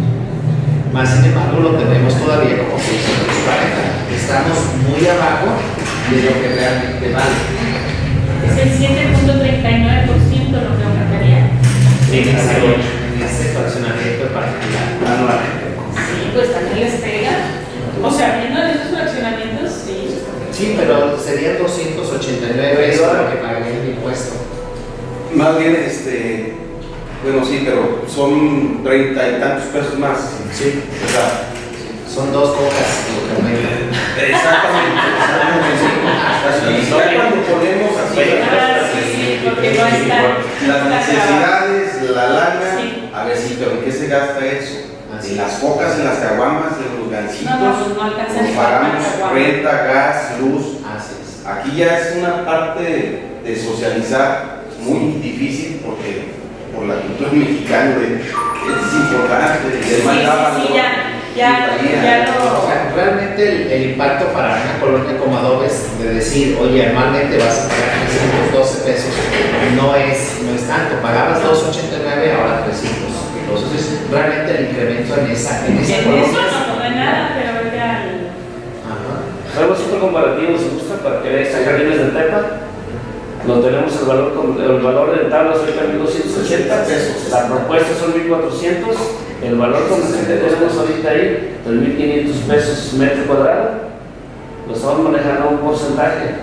Más sin embargo, lo tenemos todavía como seiscientos cuarenta. Estamos muy abajo de lo que realmente vale. Es el siete punto treinta y nueve por ciento lo que aumentaría. En ese, en ese fraccionamiento en particular. Anualmente. Sí, pues también les pega. O sea, viendo esos fraccionamientos, sí. Sí, pero serían doscientos ochenta y nueve pesos lo que pagaría el impuesto. Más bien, este, bueno, sí, pero son treinta y tantos pesos más. Sí. O sea, son dos cocas lo que aumentan. Exactamente, exactamente. Sí. Ya cuando ponemos así Ah, sí, sí, porque no está. las necesidades, la lana, Sí. a ver si, pero ¿en qué se gasta eso? Así En las cocas, en las caguamas, en los gancitos, No, no, pues no alcanza ni nos para pagamos una caguama. renta, gas, luz. Así es. Aquí ya es una parte de socializar muy difícil porque por la cultura mexicana de, es importante, Sí, de sí, sí, ya, ya, ya O lo. sea, realmente el, el impacto para una colonia como Adobes de decir, oye, anualmente vas a pagar trescientos doce pesos, no es, no es tanto. Pagabas doscientos ochenta y nueve, ahora trescientos. Entonces, realmente el incremento en esa, en esa En colonia. eso no tomé nada, pero ahorita. Ajá. Hagamos otro comparativo, si gusta, para que vean Jardines del Tepa. Lo tenemos el valor, con- el valor de tablas ahorita en mil doscientos ochenta pesos. La propuesta son mil cuatrocientos. El valor comercial que tenemos ahorita ahí, tres mil quinientos pesos metro cuadrado. Lo estamos manejando a un porcentaje.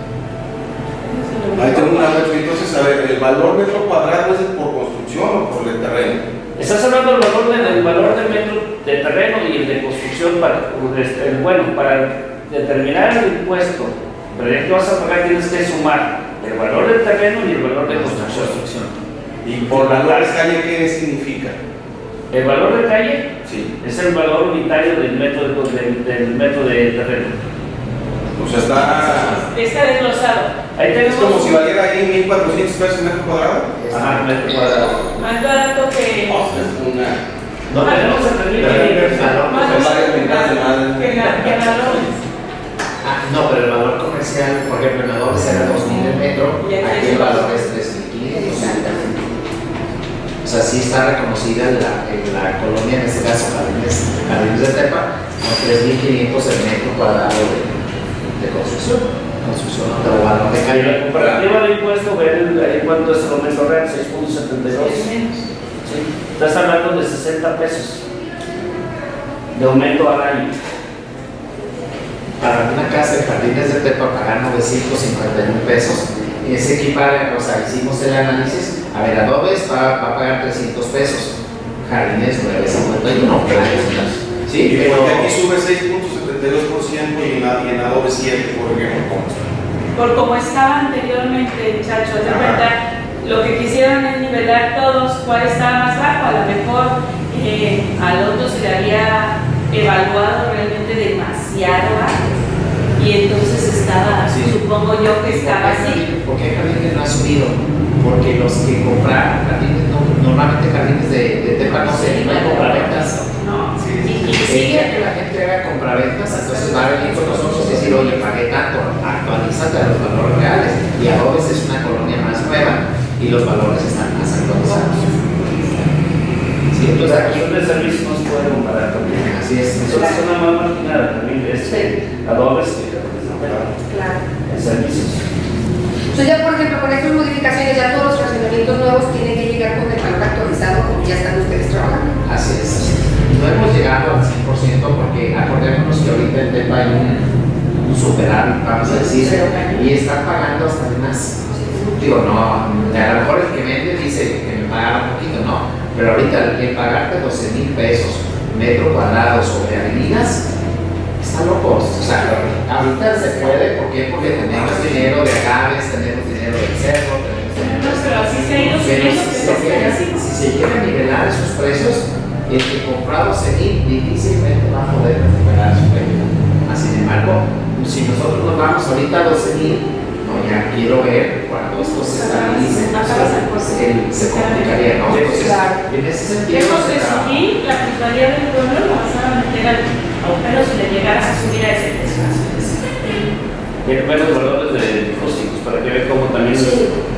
Ahí tengo una duda, entonces, a ver, ¿el valor metro cuadrado es por construcción o por el terreno? Estás hablando del valor, de- del valor del metro de terreno y el de construcción para, este, bueno, para determinar el impuesto pero ya que vas a pagar tienes que sumar el valor del terreno y el valor de construcción. ¿Y por valor de calle qué significa? El valor de calle sí. es el valor unitario del metro de, del, del metro de terreno. O sea, está... Está desglosado. Ahí tenemos... Es como si valiera ahí mil cuatrocientos pesos metro cuadrado. Ajá, metro cuadrado. Más barato que... Oh, es una... No tenemos el permiso de son varias mitades de madre. Que valores. Ah, no, pero el valor comercial, por ejemplo, en Adobe era dos mil el metro, aquí el valor es tres mil quinientos. O sea, sí está reconocida en la, en la colonia, en este caso, Jardines, Jardines de Tepa, con tres mil quinientos el metro cuadrado de, de construcción. Construcción de valor de calle. La comparativa de impuesto, ver en cuánto es el aumento real, seis punto setenta y dos. Sí. Estás hablando de sesenta pesos de aumento al año. Para una casa de Jardines de Tepa pagar novecientos cincuenta y uno pesos, es equipar, o sea, hicimos el análisis, a ver, Adobes va, va a pagar trescientos pesos, Jardines nueve cincuenta y uno. Sí, y pero porque aquí sube seis punto setenta y dos por ciento y en, y en Adobe siete por ciento, por ejemplo. Por como estaba anteriormente, Chacho, de verdad, lo que quisieron es nivelar todos cuál estaba más bajo, a lo mejor eh, al otro se le había evaluado realmente demasiado bajo y entonces estaba, sí. Supongo yo que estaba así. ¿Por qué Jardines no ha subido? Porque los que compraron Jardines, no, normalmente Jardines de, de Tepa no se no hay compraventas. No, sí, y, y sigue que la gente haga compraventas, entonces va a venir con nosotros y decir, oye, pagué tanto, actualízate a los valores reales. Y Adobes es una colonia más nueva y los valores están más actualizados. Sí, entonces aquí de servicios no se puede comparar también. Así es. Entonces es una más marginada también es sí. Adobes que claro. en servicios. Entonces ya por ejemplo con estas modificaciones ya todos los fraccionamientos nuevos tienen que llegar con el valor actualizado como ya están ustedes trabajando. Así es. No hemos llegado al cien por ciento porque acordémonos que ahorita en Tepa hay un, un superávit, vamos a decir, y están pagando hasta más. Digo, no, a lo mejor el que vende dice que me paga un poquito, no. Pero ahorita el pagarte doce mil pesos metro cuadrado sobre avenidas está loco. O sea, ahorita se puede, ¿por qué? Porque tenemos dinero de Agaves, tenemos dinero del cerro, tenemos dinero de... No, pero así se ha ido pero subiendo. si se, llega, si se llega a nivelar esos precios, el que compró doce mil difícilmente va a poder recuperar su precio. Sin embargo, si nosotros nos vamos ahorita a doce mil, no, ya quiero ver cuando esto se estabilice, se complicaría, ¿no? Entonces, en ese sentido, hemos de subir la plusvalía del pueblo, lo vas a meter al agujero si le llegaras a subir a ese precio. Tiene buenos valores de rústicos para que vean cómo también sí.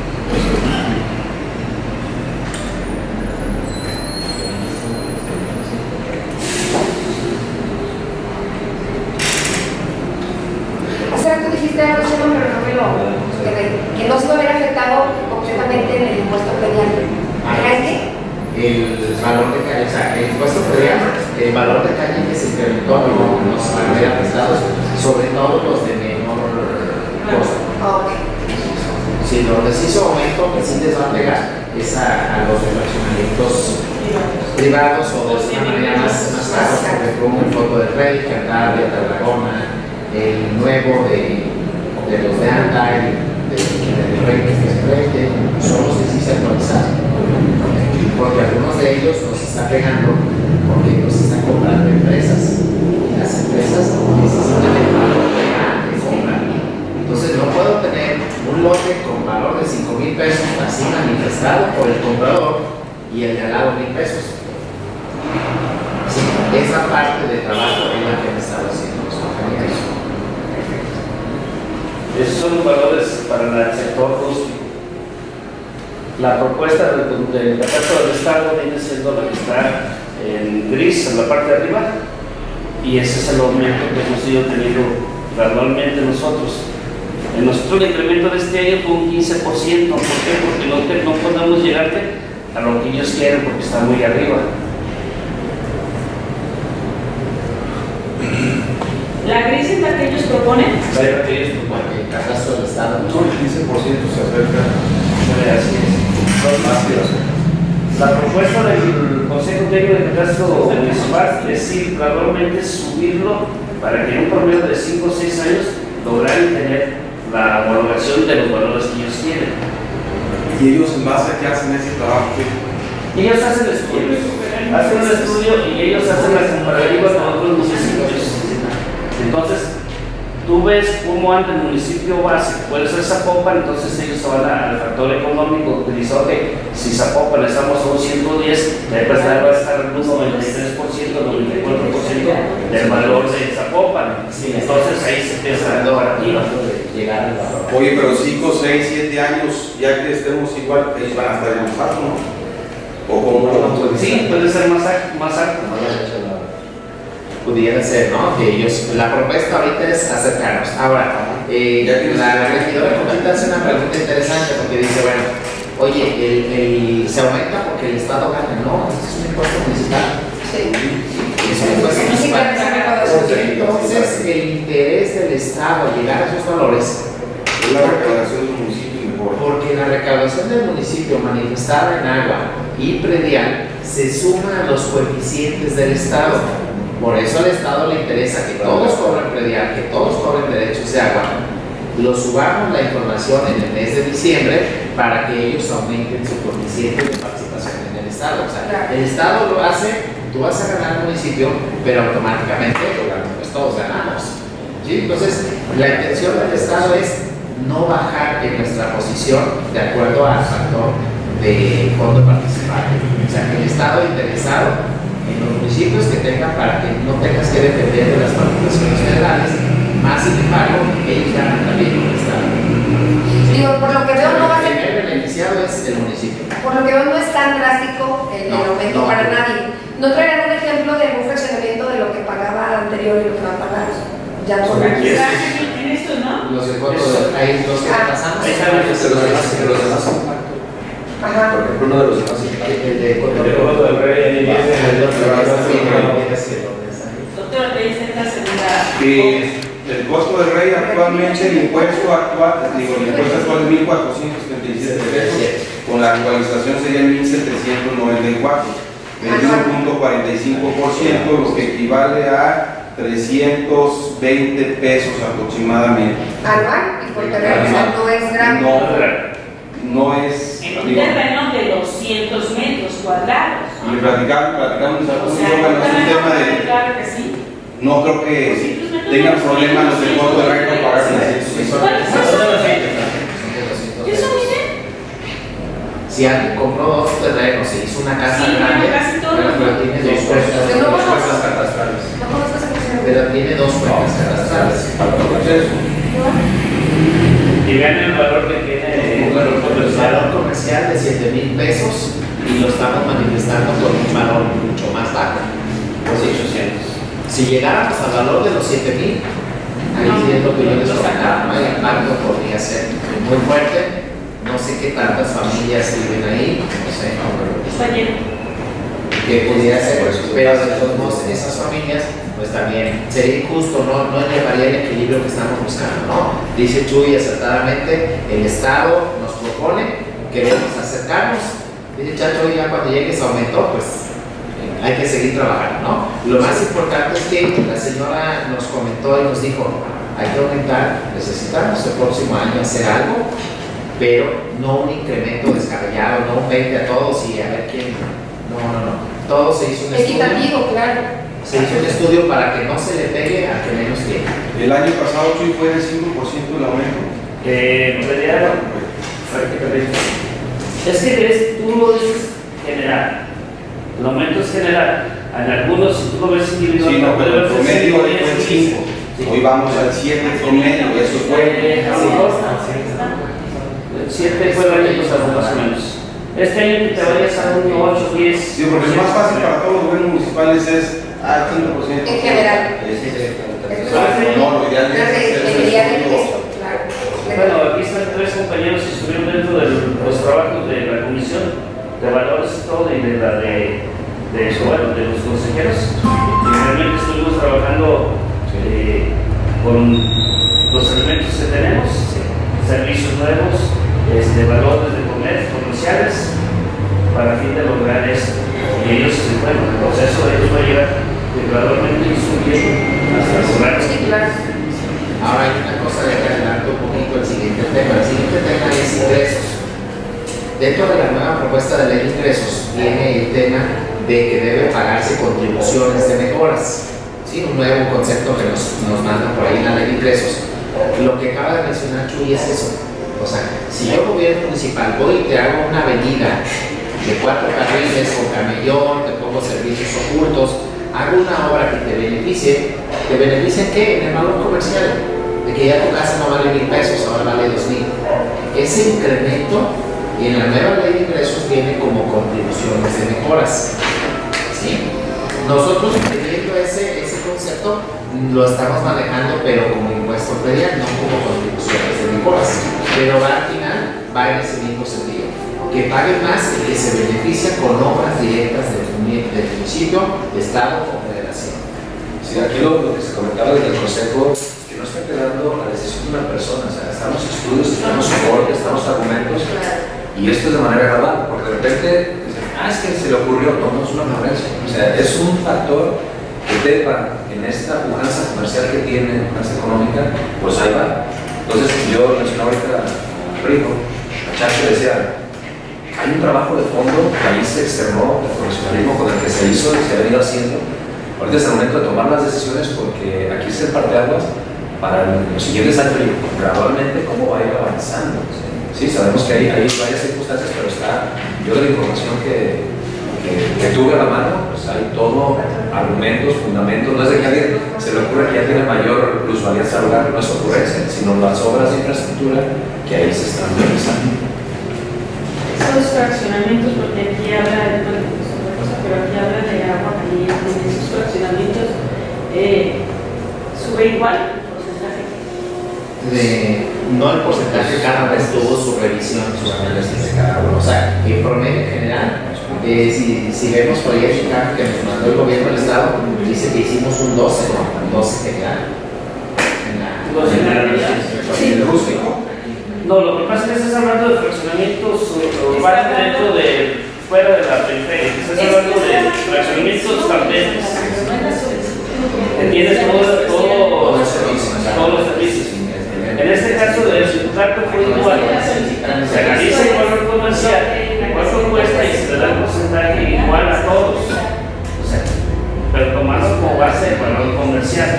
Hace rato dijiste algo, pero no me lo que no se va a ver afectado completamente en el impuesto predial. ¿Es qué? El valor de calle, o sea, el impuesto predial, el valor de calle que se incrementó no nos van a ver afectados, sobre todo los de menor costo. Okay. Si lo preciso aumento que sí les va a pegar es a, a los fraccionamientos privados o de una manera más, más caros, por ejemplo, un Foto del Rey, Cantabria, Tarragona, el nuevo de, de los de Anda, el de, de Rey que está enfrente, son los que sí se actualizaron. Porque algunos de ellos nos están pegando porque nos están comprando empresas y las empresas necesitan el valor real de compra. Entonces no puedo tener un lote con valor de cinco mil pesos así manifestado por el comprador y el de al lado mil pesos. Sí, esa parte de trabajo es la que han estado haciendo los compañeros. Esos son los valores para el sector rústico. La propuesta del de, de Catastro del Estado viene siendo la que está en gris en la parte de arriba y ese es el aumento que hemos ido teniendo gradualmente nosotros. En nuestro incremento de este año fue un quince por ciento. ¿Por qué? Porque no, no podemos llegarte a lo que ellos quieren porque está muy arriba. ¿La gris es la que ellos proponen? Sí, la que ellos proponen. El Catastro del Estado. No, el quince por ciento se acerca. Así es. La propuesta del Consejo Técnico de Catastro Municipal es ir gradualmente subirlo para que en un promedio de cinco o seis años lograr tener la homologación de los valores que ellos tienen. ¿Y ellos en base a qué hacen ese trabajo? Ellos hacen estudios, hacen un estudio y ellos hacen la comparativa con otros municipios. Entonces, tú ves cómo anda el municipio base, puede ser Zapopan, entonces ellos se van al factor económico, que dice, ok, si Zapopan estamos a un ciento diez, debe estar, va a estar en un noventa y tres por ciento, noventa y cuatro por ciento del valor de Zapopan. Entonces ahí se empieza la comparativa. Oye, pero cinco, seis, siete años, ya que estemos igual, ellos van a estar más alto, ¿no? ¿O cómo? Sí, puede ser más, más alto. Pudiera ser, ¿no? Que ellos, la propuesta ahorita es acercarnos. Ahora, eh, la regidora comenta hace una pregunta interesante porque dice, bueno, oye, el, el, se aumenta porque el Estado gana, ¿no? Es un impuesto municipal. Sí. Es un impuesto municipal. Entonces, el interés del Estado llegar a esos valores es la recaudación del municipio mejor. Porque la recaudación del municipio manifestada en agua y predial se suma a los coeficientes del Estado. Por eso al Estado le interesa que todos cobren predial, que todos cobren derechos de agua. Lo subamos la información en el mes de diciembre para que ellos aumenten su coeficiente de participación en el Estado. O sea, el Estado lo hace, tú vas a ganar el municipio, pero automáticamente pues todos ganamos. ¿Sí? Entonces, la intención del Estado es no bajar en nuestra posición de acuerdo al factor de fondo participable. O sea, que el Estado interesado en los municipios que tengan para que no tengas que depender de las participaciones generales, más sin embargo, ellos ganan también con el Estado. Digo, por lo que veo no va a ser... El primer beneficiado es el municipio. Por lo que veo no es tan drástico el, no, el aumento no, para no. nadie. ¿No traerán un ejemplo de un fraccionamiento de lo que pagaba anterior y lo que va a pagar ya por en esto, ¿no? Los de cuatro de ahí, los que Ah. pasamos. Ahí están los Pero los demás, pero los demás son pacto. Ajá. Por ejemplo, uno de los demás es pacto. El de cuatro El de Coto del Rey, ahí viene el Doctor, Doctor, le dice la segunda. Que el costo del rey actualmente, el impuesto actual, digo, el impuesto actual es mil cuatrocientos treinta y siete pesos, con la actualización sería mil setecientos noventa y cuatro, veintiuno punto cuarenta y cinco por ciento, lo que equivale a trescientos veinte pesos aproximadamente. Anual y por terreno, o sea, no es grande. No, no es. En un digo, terreno de doscientos metros cuadrados. y platicamos, platicamos O bueno, sea, es un un tema terreno, de. claro que sí. No creo que tengan problemas los del costo del rey para pagar ¿Qué son, miren? Si alguien compró dos terrenos y hizo una casa Sí, grande, bueno, casi todo. pero, pero tiene dos cuentas, Pero no dos conozco. cuentas catastrales. No conozco esa función. Pero tiene dos cuentas catastrales. Y gana el valor que tiene el valor El comercial. valor comercial de siete mil pesos y lo estamos manifestando por un valor mucho más bajo. Pues ochocientos. Si llegáramos al valor de los siete mil, ahí sí es lo que yo les comentaba, ¿no? El impacto podría ser muy fuerte. No sé qué tantas familias viven ahí, no sé, no, pero Está lleno. que pudiera ser, pero de todos modos esas familias, pues también sería injusto, no, no llevaría el equilibrio que estamos buscando, ¿no? Dice Chuy acertadamente, el Estado nos propone, queremos acercarnos, dice Chacho, ya cuando llegue ese aumento, pues eh, hay que seguir trabajando, ¿no? Lo más importante es que la señora nos comentó y nos dijo, hay que aumentar, necesitamos el próximo año hacer algo, pero no un incremento descabellado, no un veinte a todos y a ver quién. No, no, no. Todo se hizo un estudio. Equitativo, claro. Se hizo un estudio para que no se le pegue a que menos tiene. El año pasado, Chuy, fue del cinco por ciento el aumento. Eh, en realidad, prácticamente. Es que es, tú lo dices general. El aumento es general. En algunos, si tú lo ves individual, Sí, no, pero el puede promedio ser hoy fue el diez, cinco. sí. Hoy vamos al siete promedio, eso fue. Eh, a lo mejor, el siete fue el año pasado, más o menos. Este año que te vayas a un ocho, diez. Sí, porque lo más fácil para todos los gobiernos municipales es ah, cinco por ciento. En general. No, lo ideal es hacer un Debería de estudio. eso, claro. Bueno, aquí están tres compañeros que estuvieron dentro de los trabajos de la comisión de valores y todo, y de la de, de, eso, bueno, de los consejeros. Y realmente estuvimos trabajando eh, con los elementos que tenemos, servicios nuevos, este, valores de comercio, comerciales, para fin de lograr esto. Y ellos, bueno, el proceso de ellos va a llegar gradualmente subiendo hasta lograr. Sí, claro. Ahora hay una cosa de adelanto un poquito el Dentro de la nueva propuesta de ley de ingresos viene el tema de que debe pagarse contribuciones de mejoras. ¿Sí? Un nuevo concepto que nos, nos mandan por ahí en la ley de ingresos. Lo que acaba de mencionar Chuy es eso. O sea, si yo gobierno municipal voy y te hago una avenida de cuatro carriles con camellón, te pongo servicios ocultos, hago una obra que te beneficie, ¿te beneficia en qué? En el valor comercial. De que ya tu casa no vale mil pesos, ahora vale dos mil. Ese incremento en la nueva ley de ingresos viene como contribuciones de mejoras. ¿Sí? Nosotros teniendo ese, ese concepto lo estamos manejando, pero como impuesto predial, no como contribuciones de mejoras. Pero va al final, va en ese mismo sentido. Que pague más y que se beneficia con obras directas del, del municipio, de Estado o Federación. Sí, aquí lo, lo que se comentaba desde el Consejo, que no está quedando a la decisión de una persona, o sea, estamos estudios, estamos soportes, estamos argumentos, y esto es de manera gradual, porque de repente dicen, ah, es que se le ocurrió, no, no es una ocurrencia, o sea, es un factor que deba en esta pujanza comercial que tiene, pujanza económica, pues ahí va. Entonces, yo mencionaba ahorita a Rico, a Chacho decía, hay un trabajo de fondo que ahí se externó, el profesionalismo con el que se hizo y se ha venido haciendo. Ahorita es el momento de tomar las decisiones porque aquí se parte aguas para los siguientes años, gradualmente, cómo va a ir avanzando. Sí, sabemos que hay, hay varias circunstancias, pero está, yo de la información que, que, que tuve a la mano, pues hay todo, argumentos, fundamentos, no es de que a alguien se le ocurre que ya tiene mayor plusvalía celular, no es ocurrencia, sino las obras de infraestructura que ahí se están realizando. Esos fraccionamientos, porque aquí habla de otra cosa, pero aquí habla de agua caliente, en esos fraccionamientos eh, sube igual el porcentaje. De, no el porcentaje, cada vez tuvo su revisión, sus análisis de cada uno. O sea, en promedio general, eh, si, si vemos por ahí el Chicago que nos mandó el gobierno del Estado, dice que hicimos un doce, ¿no? Un doce general. En la, doce general, sí, el rústico. No, lo que pasa es que estás hablando de fraccionamientos urbanos dentro de, fuera de la periferia, estás hablando de fraccionamientos campeses. Tienes todo, todo, todos los servicios. En este caso del contrato fue igual, se analiza el valor comercial, cuánto cuesta y se le da un porcentaje igual a todos. O sea, pero tomando como base el valor comercial.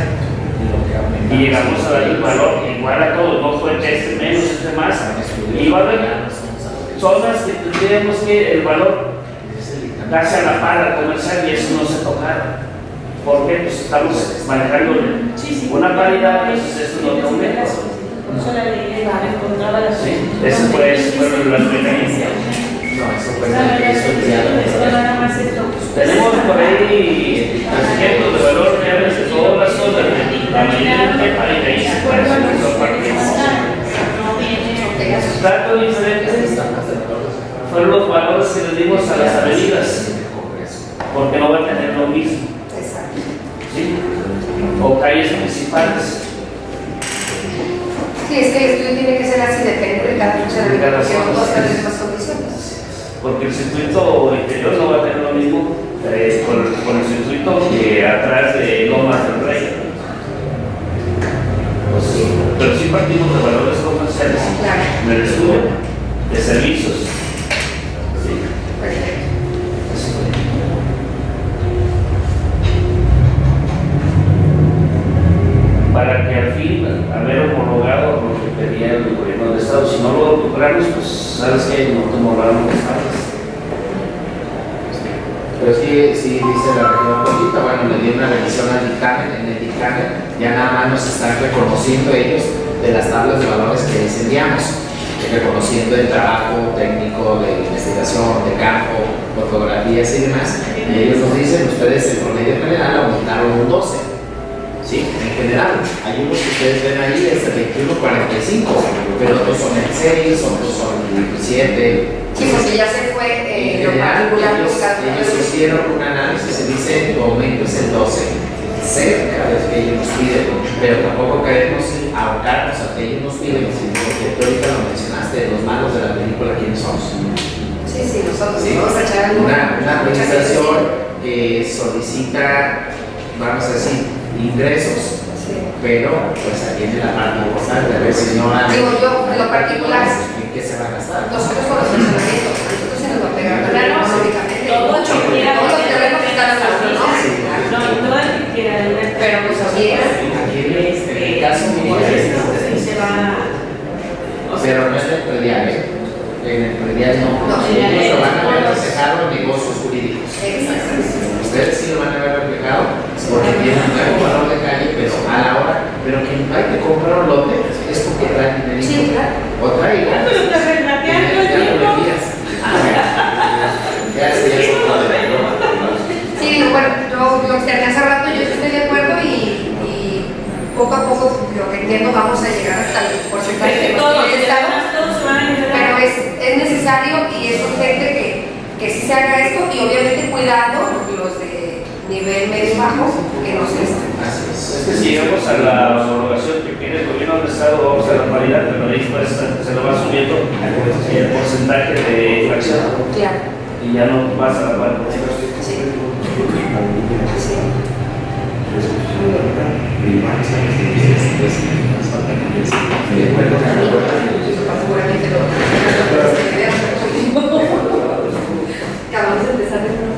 Y llegamos a dar un valor igual a todos, no fue que este menos, este más. Y va a haber zonas que tendríamos que el valor darse a la par al comercial y eso no se tocaron. Porque pues estamos manejando una paridad, entonces esto no te aumenta. Sí, eso fue, eso fue la experiencia. No, eso fue el Tenemos por ahí los ejemplos de valor reales de todas las zonas, la mayoría de país, datos diferentes fueron los valores que le dimos a las avenidas, porque no va a tener lo mismo. ¿Sí? O calles principales. Sí, es que el estudio tiene que ser así, depende de cada funcionamiento, porque no todas las mismas condiciones. Porque el circuito interior no va a tener lo mismo eh, con, con el circuito que atrás de Lomas del Rey. Pues, pero sí partimos de valores comerciales en el estudio de servicios. Sí. Perfecto. Para que al fin haber homologado lo que pedía el gobierno del Estado. Si no lo logramos, pues sabes que no te homologamos las partes. Pero sí, sí dice la región política, bueno, le dio una revisión al dictamen, en el dictamen ya nada más nos están reconociendo ellos de las tablas de valores que les enviamos, reconociendo el trabajo técnico de investigación, de campo, fotografías y demás, y ellos nos dicen, ustedes en promedio general aumentaron un doce. Sí, en general, hay unos que ustedes ven ahí, es el veintiuno cuarenta y cinco, pero otros son el seis, otros son el siete. Sí, porque ya se fue eh, lo particular. Ellos, ellos hicieron un análisis y dice tu aumento es el doce, cerca de lo que ellos nos piden, pero tampoco queremos ahorcarnos a que ellos nos piden, porque tú ahorita lo mencionaste, los malos de la película, ¿quiénes somos? Sí, sí, nosotros ¿Sí? vamos a echar una, una administración que solicita, vamos a decir, ingresos, sí, pero pues aquí viene la parte importante, a ver si no hay. Digo yo, en lo particular, qué se van a gastar. Nosotros con los estacionamientos, nosotros se nos va a pegar Claro, económicamente. todo lo que quiera. Todos los terrenos que están hablando, ¿no? No, todo el que quiera. Pero pues así es. Aquí en el caso mío Y se va. pero no es el predial, ¿eh? En el predial no. No, Ellos lo van a ver reflejado en negocios jurídicos. Exactamente. Ustedes sí lo van a ver reflejado porque tienen un nuevo valor de calle, pero a la hora, pero que no hay que comprar un lote, es porque trae dinerito. Sí, claro. O trae Ah, pero te regatean todo el ya lo tiempo. vendías. Ya es ya es otro de Sí, bueno, yo lo externé hace rato, yo estoy de acuerdo y, y poco a poco, lo que entiendo, vamos a llegar hasta el porcentaje que nos Todos, pide el Estado. todos van a llegar. Pero es, es necesario y es urgente que, que sí se haga esto y obviamente cuidando los de nivel medio bajo que nos restan. Así es. Es que si llegamos a la homologación que pide el gobierno del Estado, vamos a la paridad, pero ahí pues, se lo va subiendo el porcentaje de infracción Claro. y ya no vas a la par. Sí. Sí. Seguramente lo acabamos de empezar de una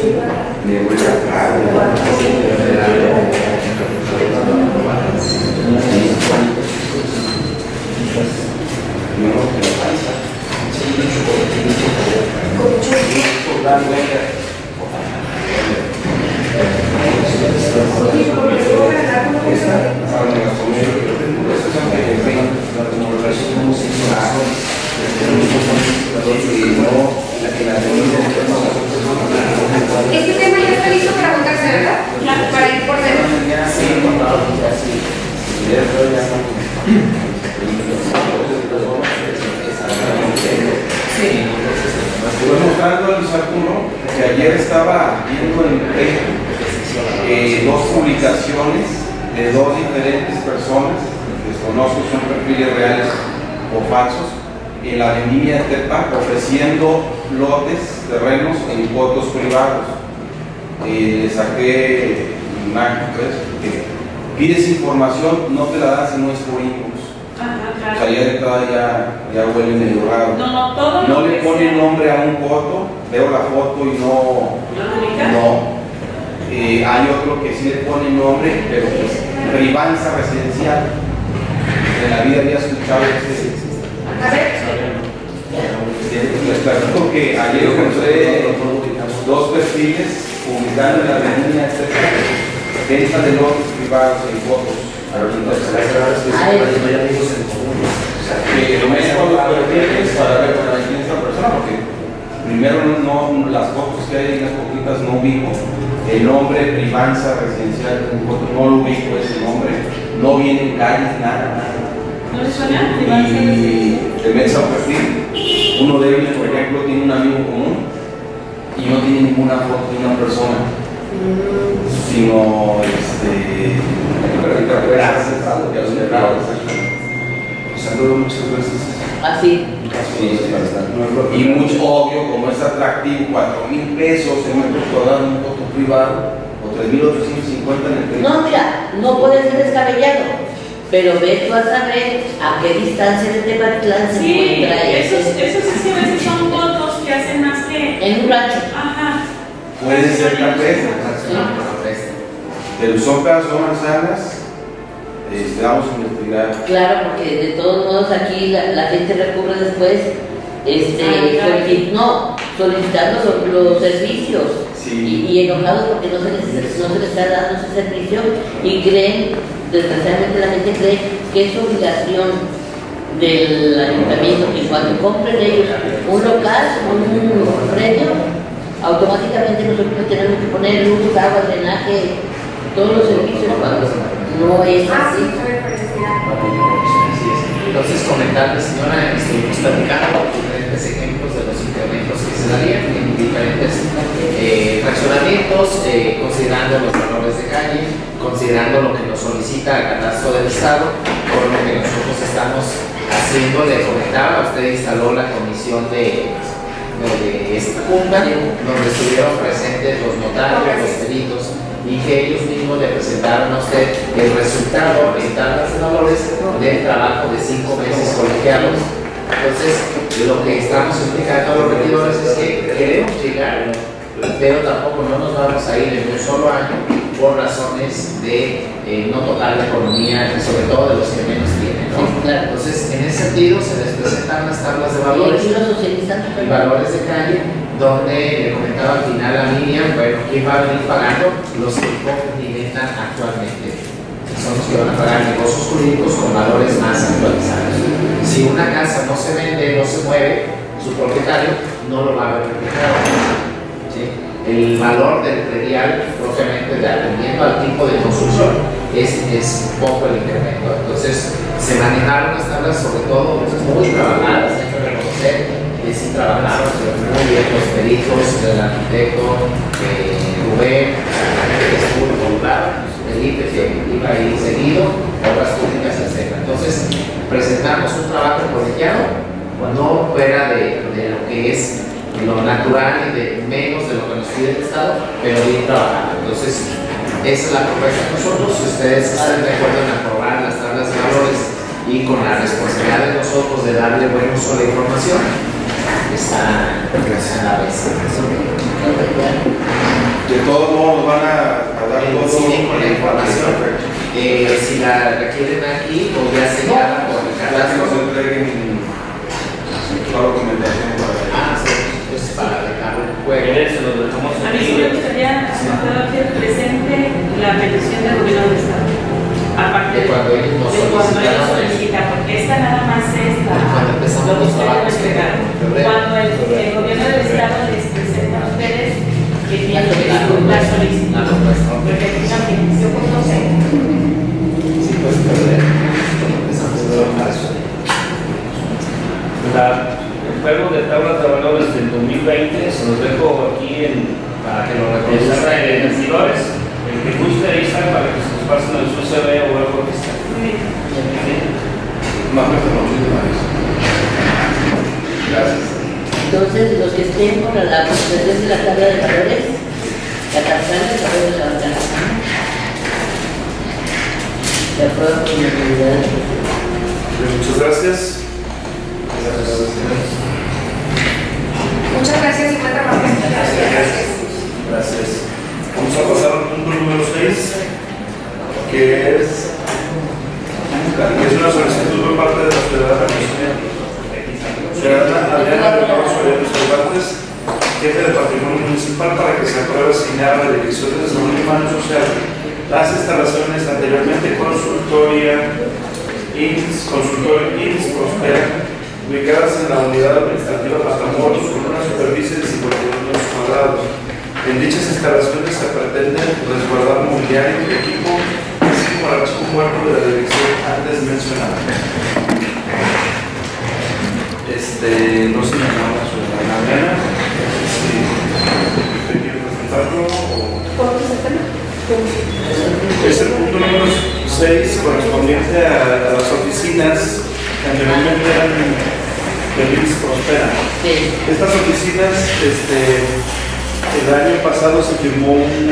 Este tema ya está listo para votarse, ¿verdad? Para ir por dentro. Estoy mostrando al uno que ayer estaba viendo en Facebook eh, dos publicaciones de dos diferentes personas, desconozco si son perfiles reales o falsos, en la avenida Tepa ofreciendo lotes, terrenos en cotos privados. Eh, le saqué imagen, pues, porque pides información, no te la dan si no es por inbox. Ajá, O sea, claro. ya de entrada ya, ya huele medio raro. No, no, todo No lo le que ponen sea. nombre a un coto, veo la foto y no. ¿No lo ubicas? No. Eh, hay otro que sí le pone nombre, pero pues privanza residencial. En la vida había escuchado ese. A ver. Les platico que ayer encontré dos perfiles publicando en la avenida venta de lotes privados en fotos. Que lo meto los perfiles para ver con quién es esta persona, porque primero no, no, las fotos que hay en las poquitas no ubico. El nombre privanza residencial no lo ubico, ese nombre. No viene en calles, nada, nada. ¿No le suena? Y te metes a un perfil. Uno de ellos, por ejemplo, tiene un amigo común y no tiene ninguna foto de una persona, sino este. Saludos muchas veces. Así. Y mucho obvio, como es atractivo, cuatro mil pesos en metros cuadrados un voto privado o tres mil ochocientos cincuenta en el crédito. No, mira, no puede ser descabellado, pero ve tú a saber a qué distancia de Tepatitlán se Sí, encuentra esos, ese. esos sí a veces son votos que hacen más que. En un rancho. Ajá. Puede ser tal vez, pero son pedazos de manzanas. Este, vamos a investigar. Claro, porque de todos modos aquí la, la gente recurre después, este, Ah, claro. solici- no, solicitando los, los servicios Sí. y, y enojados porque no se, les, no se les está dando ese servicio y creen, desgraciadamente la gente cree que es obligación del ayuntamiento que cuando compren ellos un local, un predio, automáticamente nosotros tenemos que poner luz, agua, drenaje, todos los servicios cuando no es Ah, sí, así. a ver, parece que ya. Así es. Entonces, comentarle, señora, estuvimos platicando diferentes ejemplos de los incrementos que se darían en diferentes eh, fraccionamientos, eh, considerando los valores de calle, considerando lo que nos solicita el catastro del Estado, por lo que nosotros estamos haciendo. Le comentaba, usted instaló la comisión de, de, de esta junta, donde estuvieron presentes los notarios, los peritos, y que ellos mismos le presentaron a usted el resultado en tablas de valores del trabajo de cinco meses colegiados Entonces, lo que estamos explicando a los regidores es que queremos llegar, pero tampoco no nos vamos a ir en un solo año por razones de eh, no tocar la economía, sobre todo de los que menos tienen, ¿no? Sí, claro. Entonces, en ese sentido, se les presentan las tablas de valores, Y aquí los socializan. valores de calle, donde le comentaba al final a Miriam, bueno, ¿quién va a venir pagando? Los que complementan actualmente. Son los que van a pagar negocios jurídicos con valores más actualizados. Si una casa no se vende, no se mueve, su propietario no lo va a ver reflejado. ¿Sí? El valor del predial, propiamente atendiendo al tipo de construcción, es, es poco el incremento. Entonces, se manejaron las tablas, sobre todo muy trabajadas, hay que reconocer que sí trabajaron muy bien los peritos, el arquitecto, eh, Rubén, la gente que estuvo involucrada, el I P E que iba a ir seguido, obras públicas, etcétera. Entonces, presentamos un trabajo colegiado, no fuera de, de lo que es lo natural y de menos de lo que nos pide el Estado, pero bien trabajado. Entonces, esa es la propuesta de nosotros. Si ustedes están de acuerdo en aprobar las tablas de valores y con la responsabilidad de nosotros de darle buen uso a la información, está en la vez. De todos modos, van a, a dar todo sí, con la información. Eh, si la requieren aquí, podría sellarla por el para que nos catastro. entreguen toda la documentación para Ah, sí, pues para dejarlo en juego. ¿Quieres? Se los dejamos A mí sí aquí. me gustaría, senador, que presente la petición del gobierno del Estado. Aparte De cuando ellos nos de cuando ellos solicitaron. solicitan, porque esta nada más es la, Cuando empezamos lo que los ustedes trabajos, nos entregaron. en febrero. Cuando el, el gobierno del Estado les presenta a ustedes que tienen la solicitud. La propuesta. Porque aquí no tienen, yo pues no sé. Sí, pues en febrero. Empezamos a trabajar eso. La- el juego de tablas de valores del dos mil veinte se los dejo aquí en, Para que lo en reproduzcan. la de vestidores. El que guste ahí está para que se los pasen al su C V o algo que está. más metodología. Gracias. Entonces, los que estén por la presentación de la tabla de valores, catastrales, podemos levantar la mano. De acuerdo con la actividad. Muchas gracias. Muchas gracias, cincuenta Martín. Gracias. Gracias. Vamos a pasar al punto número seis, que es, que es una solicitud por parte de la ciudadana ciudadana Adriana Leonor Soriano Cervantes, jefe de Patrimonio Municipal, para que se apruebe asignar a la Dirección de Desarrollo Humano y Social las instalaciones anteriormente consultoría I N S, consultorio I N S Prospera, ubicadas en la unidad administrativa Matamoros, con una superficie de cincuenta y dos metros cuadrados. En dichas instalaciones se pretende resguardar mobiliario y equipo, así como el archivo muerto de la dirección antes mencionada. Este, no sé si me llama la ciudadana Adriana, si usted quiere presentarlo o... Es el punto número seis, correspondiente a, a las oficinas que anteriormente eran de I N S Prospera. Sí. Estas oficinas, este, el año pasado se firmó un,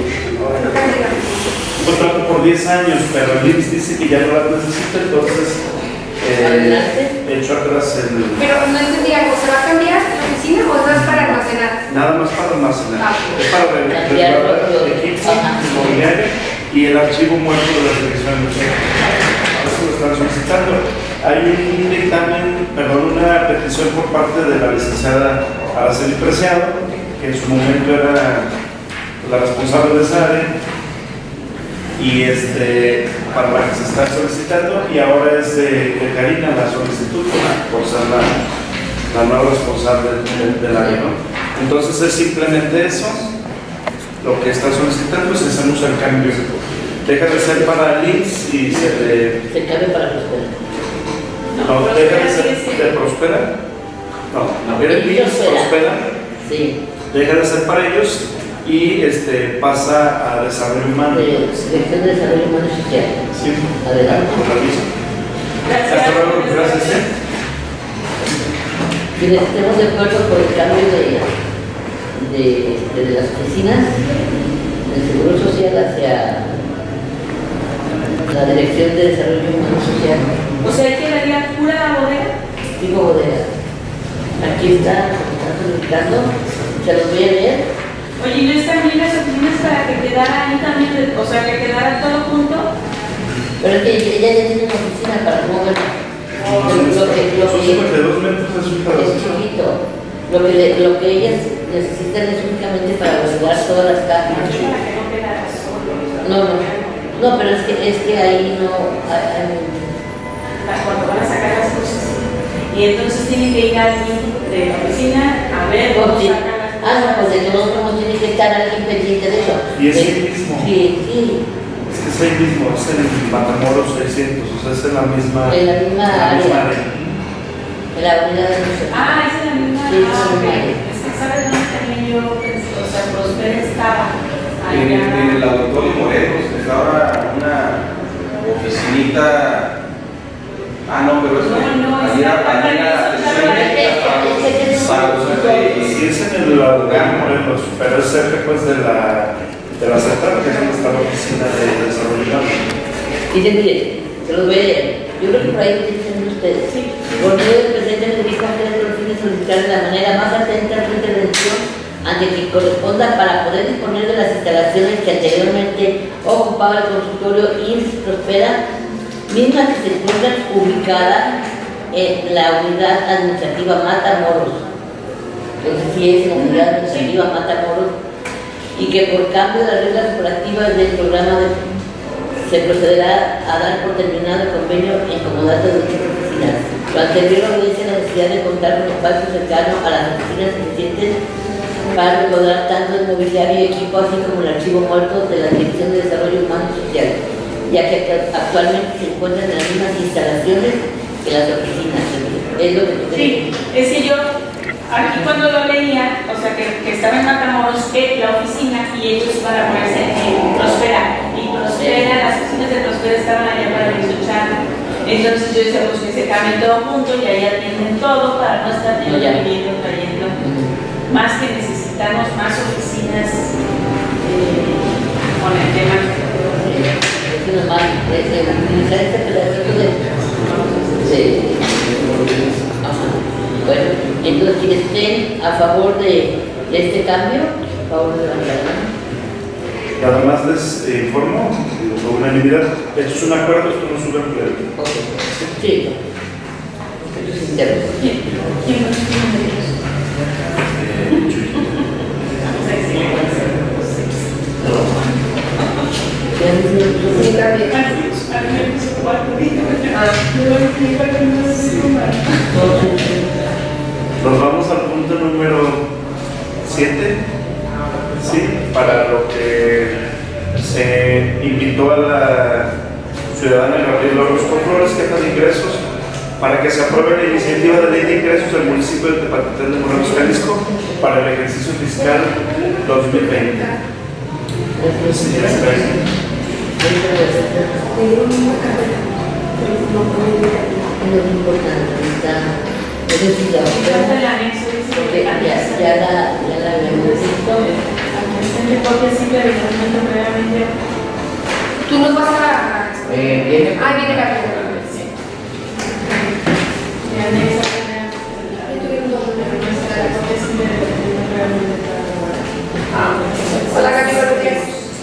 un contrato por diez años, pero el I M S S dice que ya no las necesita, entonces eh, echó atrás el... Pero no entendí algo, ¿se va a cambiar la oficina o es para almacenar? Nada más para almacenar. Ah. Es para resguardar el equipo, el mobiliario y el archivo muerto de la dirección del museo. Eso lo están solicitando. Hay un dictamen, perdón, una petición por parte de la licenciada Araceli Preciado, que en su momento era la responsable de esa área, y este, para la que se está solicitando, y ahora es de, de Karina la solicitud por ser la, la nueva responsable del, del área, ¿no? Entonces es simplemente eso, lo que está solicitando, se hacemos el cambio. Deja de ser para el I N S y se le... Se cambia para Prospera. No, deja de ser de Prospera. No, no, el I N S Prospera. Sí. Deja de ser para ellos y este, pasa a desarrollo humano. De Dirección de Desarrollo Humano y Social. Sí, Adelante. con permiso. Gracias. Hasta luego, gracias. ¿eh? Quienes estemos de acuerdo con el cambio de, de, de, de las oficinas del Seguro Social hacia la Dirección de Desarrollo Humano y Social. O sea, ¿hay que daría pura bodega? Testigo Bodega. Aquí está, como están solicitando, se los voy a leer. Oye, ¿no están bien las oficinas para que quedara ahí también, o sea, que quedara todo junto? Pero es que ella ya tiene una oficina para mover. Oh, Lo que, lo Son que, cincuenta y dos metros de su es instalación. chiquito. Lo que, le- lo que ellas necesitan es únicamente para guardar todas las cajas. Para que no quedara solo. No, no, no, pero es que, es que ahí no hay, hay- Cuando van a sacar las cosas. Y entonces tienen que ir alguien de la oficina a ver cómo Sí. sacan las cosas. Ah, no, pues de todos modos tiene que estar alguien pendiente de eso. Y es De- ahí mismo. Sí, sí, Es que es ahí mismo, es en Matamoros seiscientos, o sea, es en la misma, en la misma en la misma área, área. en la unidad de museo. Ah, esa es la misma. Sí, Ah, sí, ok. sí. Es que sabes dónde también yo, pues, o sea, Prosper estaba. En, Allá. en el auditorio Morelos estaba una oficinita. Ah, no, pero es No, no, ahí era está- ahí era está- atención está- médica para los- para los, eh, Sí, es en el Auditorio Morelos, pero es cerca pues de la, de la central, que es donde está la oficina de desarrollo humano. Dice, mire, se los voy a leer. Yo creo que por ahí lo dicen ustedes. Por medio del presente me dirijo a ustedes con el fin de solicitar de la manera más atenta su intervención ante que corresponda para poder disponer de las instalaciones que anteriormente ocupaba el consultorio I M S S Prospera, mismas que se encuentran ubicadas en la unidad administrativa Matamoros. Entonces sí es la unidad administrativa Matamoros, y que por cambio de las reglas operativas del programa de, se procederá a dar por terminado el convenio en comodato de dichas oficinas. Lo anterior obedece la necesidad de contar con espacio cercano a las oficinas suficientes para recordar tanto el mobiliario y equipo, así como el archivo muerto de la Dirección de Desarrollo Humano y Social, ya que actualmente se encuentran en las mismas instalaciones que las oficinas. Es lo que tú Sí, es que yo aquí cuando lo leía, o sea, que, que estaba en Matamoros, que la oficina y ellos iban a ponerse en Prospera. Y Prospera, las oficinas de Prospera estaban allá para dieciocho. Entonces yo decía, pues que se cambien todo junto y ahí atienden todo para no estar No, ya. viniendo, trayendo. Más que necesitamos más oficinas eh, con el tema. Es que nomás es de utilizar este pedacito de... de- Ajá. Bueno, entonces quienes estén a favor de, de este cambio, a favor de levantar la mano. Nada más les eh, informo, digo, por unanimidad, esto es un acuerdo, esto no es un empleo. Ok. Sí. Esto es interno. ¿Quién? ¿Quién nos tiene de ellos? Sí, también. Nos vamos al punto número siete, ¿sí? Para lo que se invitó a la ciudadana Gabriela Orozco Flores, queja de ingresos, para que se apruebe la iniciativa de ley de ingresos del municipio de Tepatitlán de Morelos, Jalisco, para el ejercicio fiscal dos mil veinte. Sí, ya está ahí. Es lo importante, está, es decir, la Falta el oferta, anexo, dice porque que ya, ya la, ya la habíamos visto. Aquí copia simple de documento previamente. Tú nos vas a... Eh, viene. Ah, viene la Y anexa la copia simple de documento previamente. Ah, Hola, Gaby, buenos días.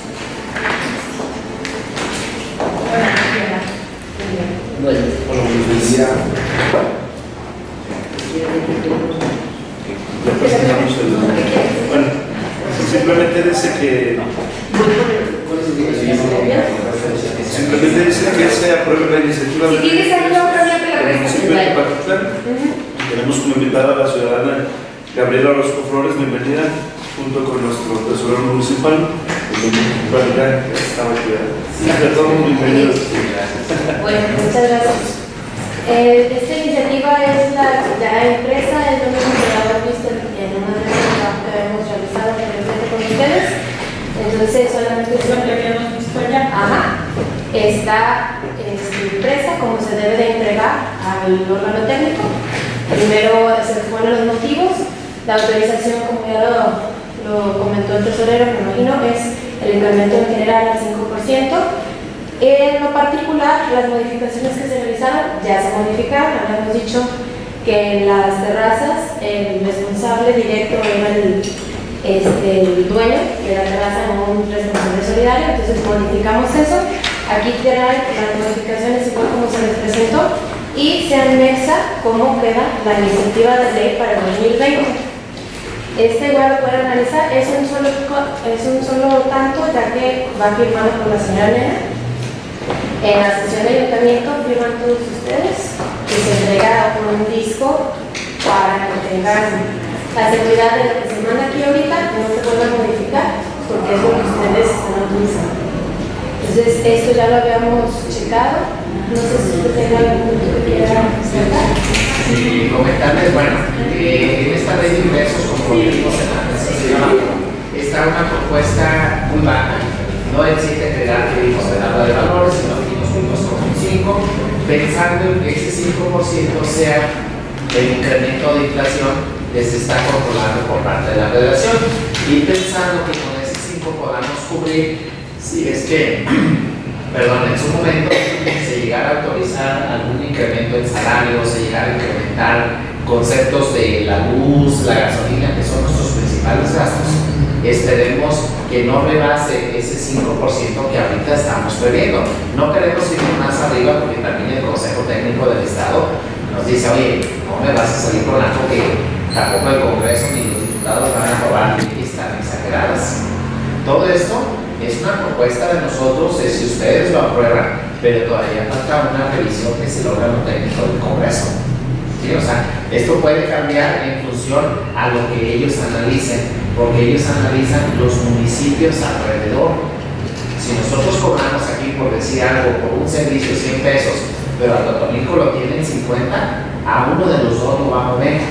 Bueno, Ya presentamos el. Bueno, simplemente dice que. Simplemente dice que se apruebe la iniciativa Si de tienes ahí la otra, ya te la del municipio de presento. Tepatitlán. Tenemos como invitada a la ciudadana Gabriela Orozco Flores, bienvenida, junto con nuestro tesorero municipal, el municipalidad que estaba aquí. A todos bienvenidos. Bueno, muchas gracias. Eh, esta iniciativa es la, la empresa, es lo mismo que ya hemos visto en una de las trabajo que hemos realizado anteriormente con ustedes. Entonces, solamente es Lo que habíamos visto ya. Ajá. Está este, impresa como se debe de entregar al órgano técnico. Primero se exponen los motivos. La autorización, como ya lo, lo comentó el tesorero, me imagino, es el incremento en general al cinco por ciento. En lo particular, las modificaciones que se realizaron ya se modificaron. Habíamos dicho que en las terrazas el responsable directo era el, este, el dueño de la terraza, no un responsable solidario, entonces modificamos eso. Aquí trae las modificaciones igual como se les presentó y se anexa cómo queda la iniciativa de ley para el dos mil veinte. Este igual lo pueden analizar, es un solo, es un solo tanto, ya que va firmado por la señora Nena. En la sesión de ayuntamiento firman todos ustedes y se entrega un disco para que tengan la seguridad de lo que se manda aquí ahorita, no se vuelva a modificar, porque es lo que ustedes están utilizando. Entonces, esto ya lo habíamos checado. No sé si usted tiene algún punto que quiera sacar. Sí, comentarles, bueno, eh, en esta ley de ingresos, como vimos en la presentación, está una propuesta muy baja. No existe crear créditos de tabla de valores, sino que nos fuimos con un cinco, pensando en que ese cinco por ciento sea el incremento de inflación que se está controlando por parte de la Federación y pensando que con ese cinco podamos cubrir, si es que, perdón, en su momento se llegara a autorizar algún incremento en salario, se llegara a incrementar conceptos de la luz, la gasolina, que son nuestros principales gastos, esperemos que no rebase ese cinco por ciento que ahorita estamos previendo. No queremos ir más arriba porque también el Consejo Técnico del Estado nos dice, oye, no me vas a salir con algo que tampoco el Congreso ni los diputados van a aprobar y están exageradas. Todo esto es una propuesta de nosotros, es si ustedes lo aprueban, pero todavía falta una revisión que es el órgano técnico del Congreso. ¿Sí? O sea, esto puede cambiar en función a lo que ellos analicen, porque ellos analizan los municipios alrededor. Si nosotros cobramos aquí, por decir algo, por un servicio cien pesos, pero a Totonilco lo tienen cincuenta, a uno de los dos lo va a mover.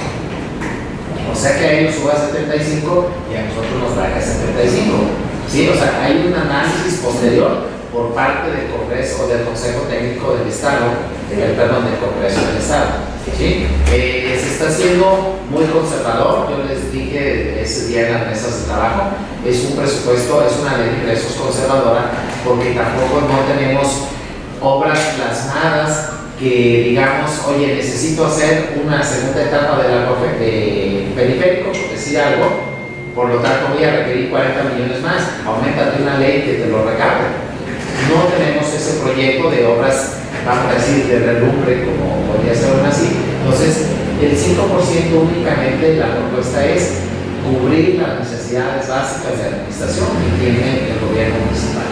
O sea que a ellos suba a setenta y cinco y a nosotros nos baja a setenta y cinco. ¿Sí? O sea, hay un análisis posterior por parte del Congreso o del Consejo Técnico del Estado, del, perdón, del Congreso del Estado. ¿Sí? Eh, se está haciendo muy conservador. Yo les dije ese día en las mesas de trabajo, es un presupuesto, es una ley de ingresos conservadora, porque tampoco no tenemos obras plasmadas que digamos, oye, necesito hacer una segunda etapa de la de periférico, por decir algo, por lo tanto voy a requerir cuarenta millones más, aumentate una ley que te lo recaude. No tenemos ese proyecto de obras, vamos a decir, de relumbre, como podría ser una así. Entonces, el cinco por ciento únicamente, la propuesta es cubrir las necesidades básicas de administración que tiene el gobierno municipal.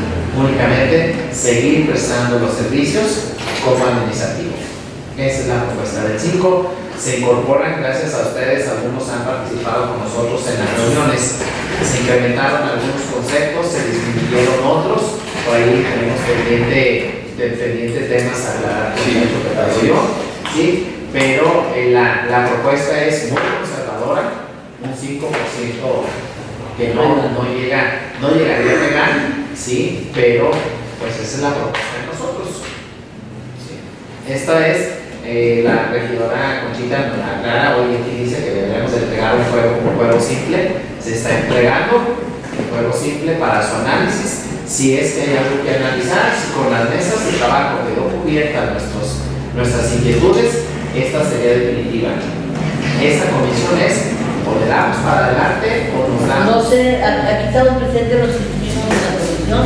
Únicamente seguir prestando los servicios como administrativo. Esa es la propuesta del cinco. Se incorporan, gracias a ustedes, algunos han participado con nosotros en las reuniones, se incrementaron algunos conceptos, se disminuyeron otros, por ahí tenemos pendiente, pendiente temas a aclarar con el interpretación, ¿sí? Pero eh, la, la propuesta es muy conservadora, un cinco por ciento que no, no, llega, no llegaría a pegar, ¿sí? Pero pues esa es la propuesta de nosotros. ¿Sí? Esta es Eh, la regidora Conchita nos aclara hoy aquí, dice que deberíamos entregar un juego, un juego simple. Se está entregando un juego simple para su análisis. Si es que hay algo que analizar, si con las mesas de trabajo quedó cubierta nuestros, nuestras inquietudes, esta sería definitiva. Esta comisión es o le damos para adelante o nos damos. No sé, aquí estamos presentes los que estuvimos en la comisión.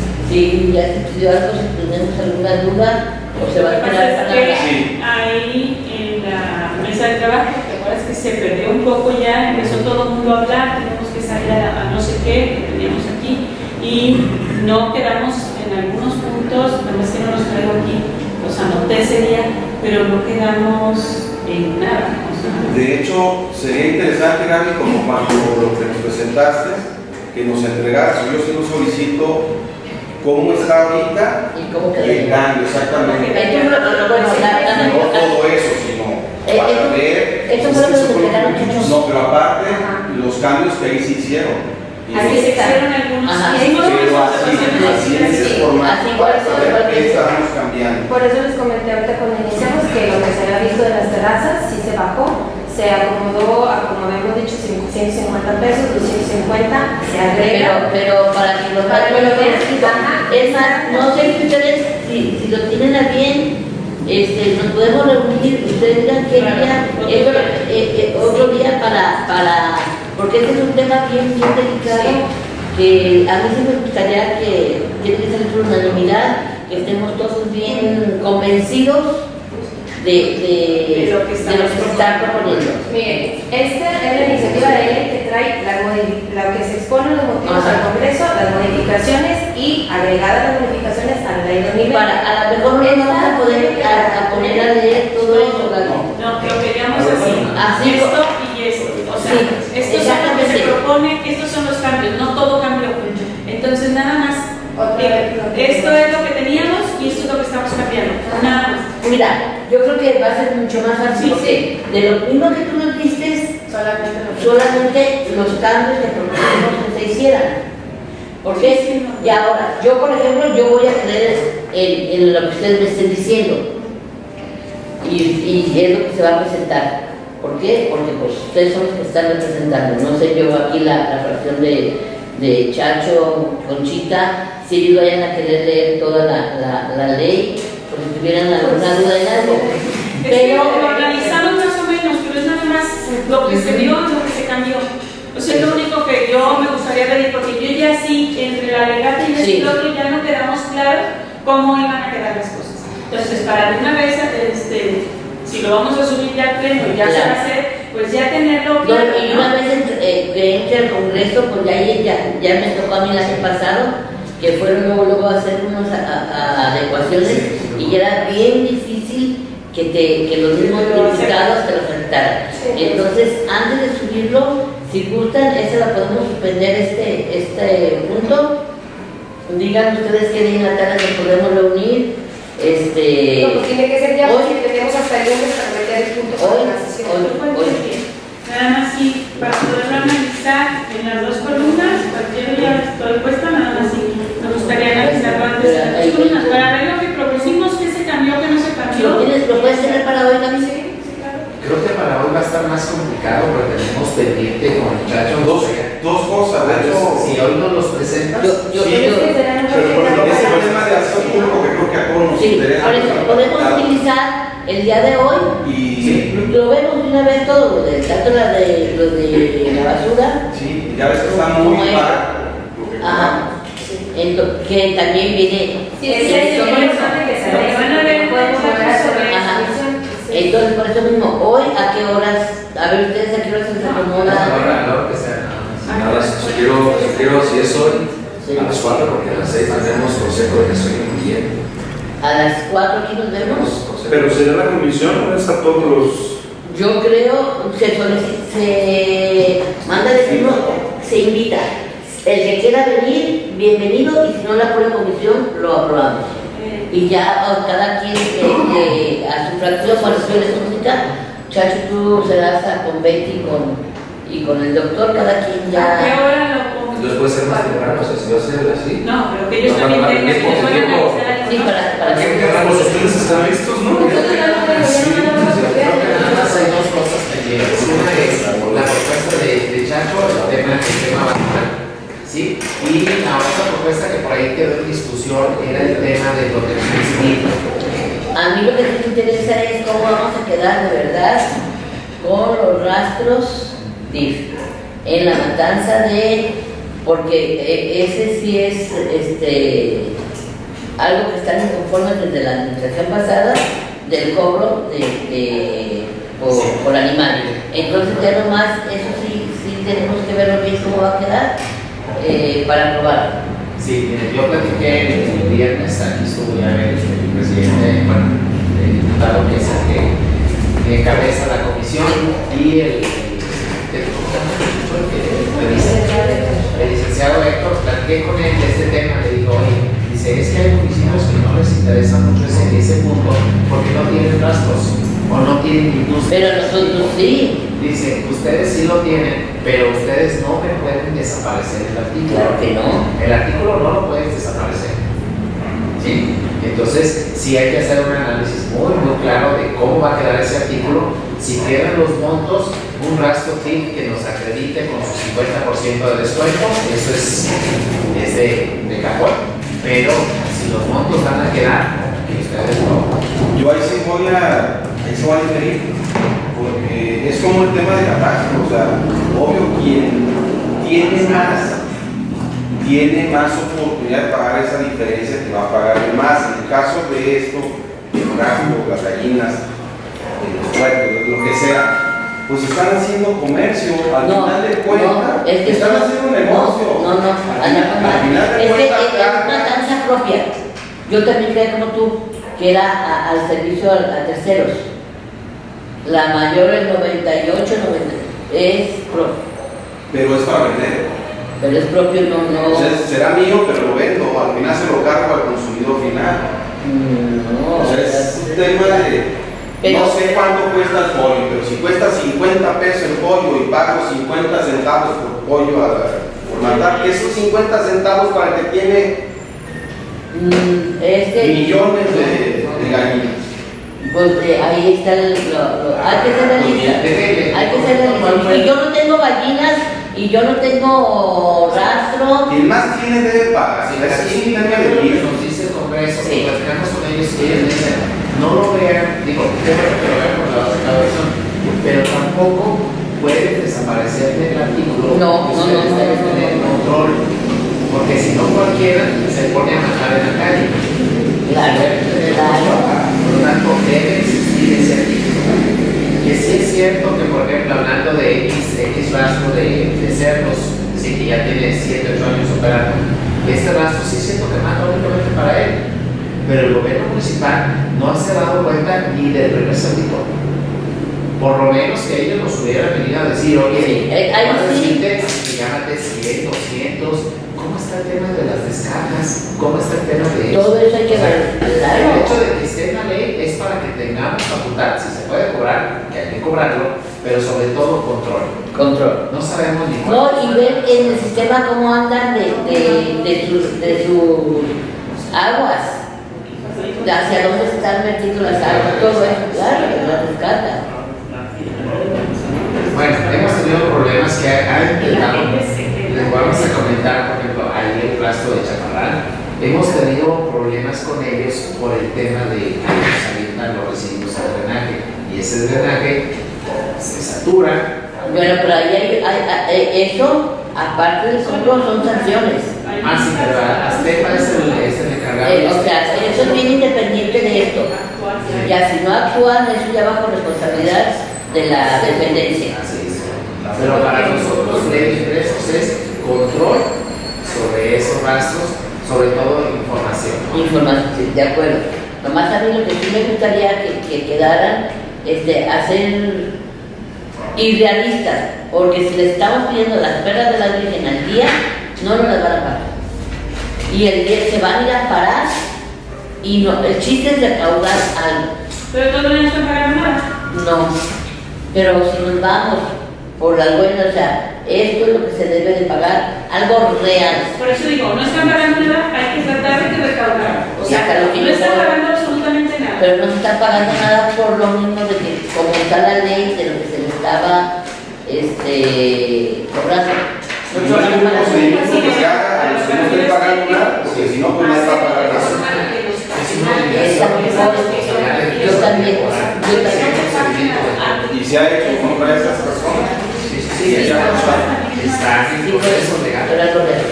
Si ya se estudió algo, si tenemos alguna duda. O se va a esperar para que sí. Ahí en la mesa de trabajo, ¿te acuerdas que se perdió un poco ya? Empezó todo el mundo a hablar, tenemos que salir a, a no sé qué, que teníamos aquí, y no quedamos en algunos puntos, nada más que no los traigo aquí, los anoté ese día, pero no quedamos en nada. O sea, de hecho, sería interesante, Gaby, como cuando lo que nos presentaste, que nos entregaras, yo sí lo solicito. ¿Cómo está ahorita? ¿Y cómo quedó? Y el cambio, exactamente. Bueno, la, no todo eso, sino eh, para ver. Eso fue lo que nos entregaron muchos. No, pero aparte, ajá, los cambios que ahí se hicieron. Aquí se hicieron algunos. Pero así, así en ese formato, para saber qué estamos cambiando. Por eso les comenté ahorita cuando iniciamos que lo que se había visto de las terrazas sí se bajó. Se acomodó, a, como habíamos dicho, ciento cincuenta pesos, doscientos cincuenta, se agrega. Pero, pero para que lo para que lo vean, es más, no sé si ustedes, si, si lo tienen a bien, este, nos podemos reunir ustedes digan qué día, eh, eh, otro día para, para, porque este es un tema bien, bien delicado, que a mí sí me gustaría que tiene que ser por unanimidad, que estemos todos bien convencidos de, de, de lo que de lo que se está proponiendo. Miren, esta es la iniciativa de ley que trae la, la que se expone los motivos al Congreso, las modificaciones y agregadas las modificaciones a la ley dos mil veinte. Para, a lo mejor no vamos a poder a, a poner a leer todo eso, Gaby. No, lo queríamos así, Así, esto y esto. O sea, sí, estos son lo que se propone, estos son los cambios, no todo cambió. Entonces, nada más, eh, esto es lo que teníamos y esto es lo que estamos cambiando. Nada más. Mira, yo creo que va a ser mucho más fácil, Sí, porque de lo mismo que tú nos diste, Solamente lo solamente los cambios que propusimos que se hicieran. ¿Por qué? Y ahora, yo por ejemplo, yo voy a creer en, en lo que ustedes me estén diciendo. Y, y es lo que se va a presentar. ¿Por qué? Porque pues ustedes son los que están representando. No sé yo aquí la, la fracción de, de Chacho, Conchita, si ellos vayan a querer leer toda la, la, la ley, porque tuvieran alguna duda en algo. Es que lo organizamos más o menos, pero es nada más lo que se dio, lo que se cambió. O sea, es lo único que yo me gustaría pedir, porque yo ya sí, entre la legata y Sí. el otro, ya no quedamos claros cómo iban a quedar las cosas. Entonces, para de una vez, este, si lo vamos a subir ya al pleno y ya se va a hacer, pues ya tenerlo No, claro. y una vez entre, eh, que entre al Congreso, pues ya, ya, ya me tocó a mí el año pasado, que fueron luego, luego a hacer unas adecuaciones y era bien difícil que, te, que los mismos diputados te lo aceptaran. Entonces, antes de subirlo, si gustan, esa la podemos suspender este, este punto. Digan ustedes qué día en la tarde nos podemos reunir. Este, No, pues tiene que ser ya, hoy, porque tenemos hasta el lunes para meter el punto hoy, para la sesión. hoy, hoy. Nada más sí, para poderlo analizar en las dos columnas, cualquier día estoy puesta, nada más sí. Me gustaría analizarlo antes de las dos columnas, para ver lo que propusimos, qué se cambió, qué no se cambió. ¿Lo, tienes, ¿Lo puedes tener para hoy, Gaby? Creo que para hoy va a estar más complicado porque tenemos pendiente con el muchacho. Dos, dos cosas, de hecho. Si hoy no los presentas, Yo, yo, Sí, yo- pero por ejemplo, ese tema de acción público que creo que a todos nos sí, interesa. por eso podemos utilizar el día de hoy. Y Lo vemos de una vez todo, lo de, tanto la de, lo de la basura, sí, ya ves que está muy Como es. par lo que ajá, en lo que también viene. Sí, ese es el Entonces, mensaje que se Lo que van a ver, podemos volver a sobre Ajá. la comisión. entonces, por eso mismo, hoy a qué horas, a ver ustedes a qué horas se acomodan. ahora que sea nada más. Nada, sugiero, sugiero si es hoy, Sí. a las cuatro, porque a las seis tenemos consejo de gestión inmobiliaria. A las cuatro aquí nos vemos. Pero será la comisión o es a todos los. Yo creo, se, solicita, se manda decir, no, se invita. El que quiera venir, bienvenido, y si no la pura comisión, lo aprobamos. Y ya o cada quien eh, eh, a su fracción, cuando yo les comunica, Chacho, tú serás a- con Betty y con, y con el doctor, cada quien ¿A qué ya. hora lo pongo? Entonces puede ser más temprano, o sea, si va a ser así. No, pero que ellos No, también para- para tengan, que tiempo, ellos vayan a tiempo. analizar Sí, algo, ¿no? para, para ¿Qué queramos? ¿Ustedes están listos, no? Creo que nada más hay dos cosas pendientes. Una es la propuesta de, de Chacho, el tema, el tema basura, ¿sí? Y la otra propuesta que por ahí quedó en discusión era el tema de protección civil. A mí lo que sí me interesa es cómo vamos a quedar de verdad con los rastros D I F en la matanza de, porque eh, ese sí es este algo que están inconformes desde la administración pasada del cobro de, de- por, por animales. Entonces ya nomás eso sí, sí tenemos que verlo bien cómo va a quedar eh, para probar. Sí, mire, yo platiqué el viernes, aquí estuvo ya el, el presidente, bueno, el diputado que es el que, que encabeza la comisión y el, el, el, el, el licenciado Héctor, platiqué con él de este tema, le digo, oye, dice, es que hay municipios que no les interesa mucho ese, ese punto porque no tienen rastros o no tienen industria. Pero nosotros sí. Dice, ustedes sí lo tienen, pero ustedes no me pueden desaparecer el artículo. Claro que no. El artículo no lo puedes desaparecer. ¿Sí? Entonces, sí hay que hacer un análisis muy, muy claro de cómo va a quedar ese artículo. Si quedan los montos, un rastro T I F que nos acredite con su cincuenta por ciento de descuento, eso es, es de, de cajón. Pero si los montos van a quedar, que ustedes no. yo ahí sí voy a ahí se va a diferir, porque es como el tema de catastro, o sea, obvio, quien tiene más, tiene más oportunidad de pagar esa diferencia que va a pagar el más. En el caso de esto, los gastos, las gallinas, los puertos, lo que sea, pues están haciendo comercio, al No, final de cuentas, no, es que están eso- haciendo un negocio. No, no, no, al, final- al final de es que es cuentas, es una danza propia. Yo también creía como tú, que era a- al servicio a, a terceros. La mayor, el noventa y ocho, noventa, es propio. pero es para vender. Pero es propio, no, no. O sea, será mío, pero lo vendo, al final se lo cargo al consumidor final. No, O sea, es un tema de, pero- no sé cuánto cuesta el pollo, pero si cuesta cincuenta pesos el pollo y pago cincuenta centavos por pollo a la- por matar, esos cincuenta centavos para el que tiene Mm, es que, millones de, de gallinas. pues eh, ahí está el, lo, lo- hay que hacer la lista. Hay que hacer la lista. Si yo no tengo gallinas y yo no tengo rastro, Quien más tiene debe pagar. Sí, Así así tiene que vivir. nos dice el Congreso, Sí. que platicamos con ellos y ellos dicen, no lo vean, digo, qué bueno que lo vean por la recaudación, pero tampoco puede desaparecer del artículo. No, no, Ustedes no, no, deben no, tener no. control, porque si no cualquiera se pone a matar en la calle. claro, Deben tener claro. control. Por lo tanto, debe existir ese artículo. Que sí es cierto que, por ejemplo, hablando de X, X rastro de, de cerdos, sí, que ya tiene siete, ocho años operando, este rastro sí siento que manda únicamente para él, pero el gobierno municipal no se ha dado cuenta ni del reverso auditor. Por lo menos que ellos nos hubieran venido a decir, oye, Sí, eh, ahí ¿cuál es sí. el índice? Llámate cien, doscientos, ¿cómo está el tema de las descargas? ¿Cómo está el tema de Todo eso hay que O sea, ver, claro. El hecho de que esté en la ley es para que tengamos facultad, si se puede cobrar, que hay que cobrarlo, pero sobre todo control. Control. No sabemos ni No, cuánto. y ver en el sistema cómo andan de, de, de, sus, de sus aguas, de hacia dónde se están metiendo las aguas, todo eso, claro, las descargas. Bueno, hemos tenido problemas que han intentado. Les vamos a comentar, por ejemplo, ahí el rastro de Chaparral. Hemos tenido problemas con ellos por el tema de que nos avientan los residuos al drenaje. Y ese drenaje se satura. Bueno, pero ahí hay, hay, hay- eso, aparte del cobro, son sanciones. Ah, sí, pero Astepa es el, es el encargado. Eh, de o esto. sea, eso es bien independiente de esto. Ya si no actúan, eso ya bajo responsabilidad de la dependencia. Así es. Pero para nosotros, ley de ingresos es control sobre esos rastros, sobre todo información. Información, sí, de acuerdo. Nomás a mí lo que sí me gustaría que, que quedaran, este, hacer irrealistas, porque si les estamos pidiendo las perlas de la Virgen al día, no nos las van a pagar. Y el día se van a ir a parar y no, el chiste es recaudar algo. Pero todos no están pagando nada. No, pero si nos vamos por las buenas, o sea, esto es lo que se debe de pagar, algo real. Por eso digo, no están pagando nada, hay que tratar de recaudar. O sea, Sí, claro, no están por- pagando absolutamente nada. Pero no se está pagando nada por lo mismo de que, como está la ley de lo que se le estaba este, cobrando. No es el único procedimiento que se haga a los que no estén pagando nada, porque si no, pues nadie va a pagar nada. Esa mejor, yo también, yo también. Y se ha hecho contra esas personas. Sí, sí, sí, ya no está. Está en el proceso legal. Pero algo real.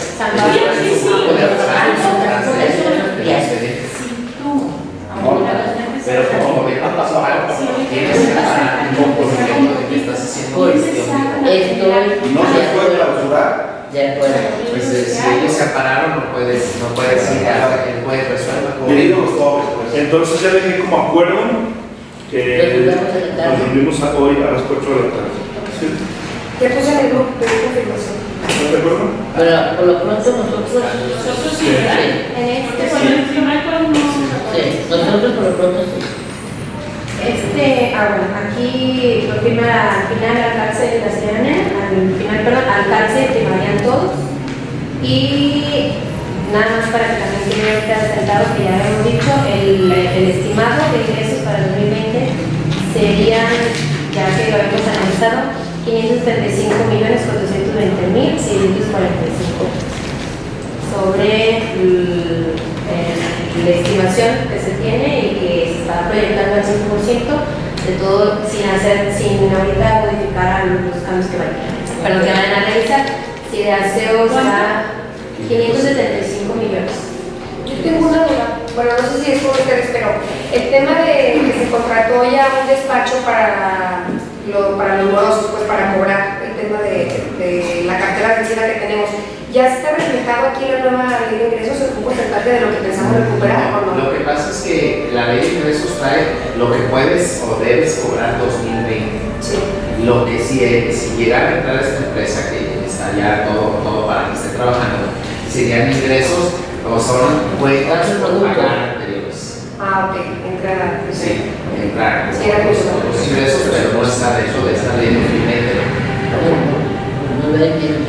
Pero como gobierno municipal, tienes que parar un comportamiento de que estás haciendo gestión de Estoy Y no se puede clausurar. de acuerdo. Pues eh, si ellos se pararon, no puedes, no puedes ir hasta que el juez resuelva. Queridos los pobres, pues. Entonces ya dejé como acuerdo que Nos vemos en la tarde. nos reunimos a- hoy a las cuatro de la tarde. ¿Sí? Te puse en el grupo, pedí confirmación. ¿Estás de acuerdo? Pero por lo pronto nosotros, Nosotros sí, Sí. ¿verdad? En este, Con el señor Michael no. sí, nosotros por lo pronto sí. este, ah, bueno, aquí lo firma al final al cárcel de la Serena, al final, perdón, al cárcel firmarían todos. Y nada más para que también quede sentado que ya habíamos dicho, el, el estimado de ingresos para el dos mil veinte serían, ya que lo hemos analizado, quinientos treinta y cinco millones cuatrocientos veinte mil seiscientos cuarenta y cinco sobre el- el- la estimación que se tiene y que se está proyectando al cinco por ciento de todo sin hacer, sin ahorita modificar los cambios que vayan, para lo que vayan a realizar. Si de aseo está quinientos setenta y cinco millones. Yo tengo una duda, bueno, no sé si es por ustedes, pero el tema de que se contrató ya un despacho para, lo, para los morosos, pues para cobrar el tema de, de la cartera vencida que tenemos, ¿ya está reflejado aquí en la nueva ley de ingresos un porcentaje de lo que pensamos recuperar o no? Lo que pasa es que la ley de ingresos trae lo que puedes o debes cobrar dos mil veinte. Sí. Lo que si, si llegara a entrar esta empresa que está ya todo, todo para que esté trabajando, serían ingresos o son cuentas por pagar anteriores. Ah, ok, entrada. Sí, entrar. Sí, era los, justo. los ingresos, pero no está dentro de esta ley de dos mil veinte. No lo entiendo.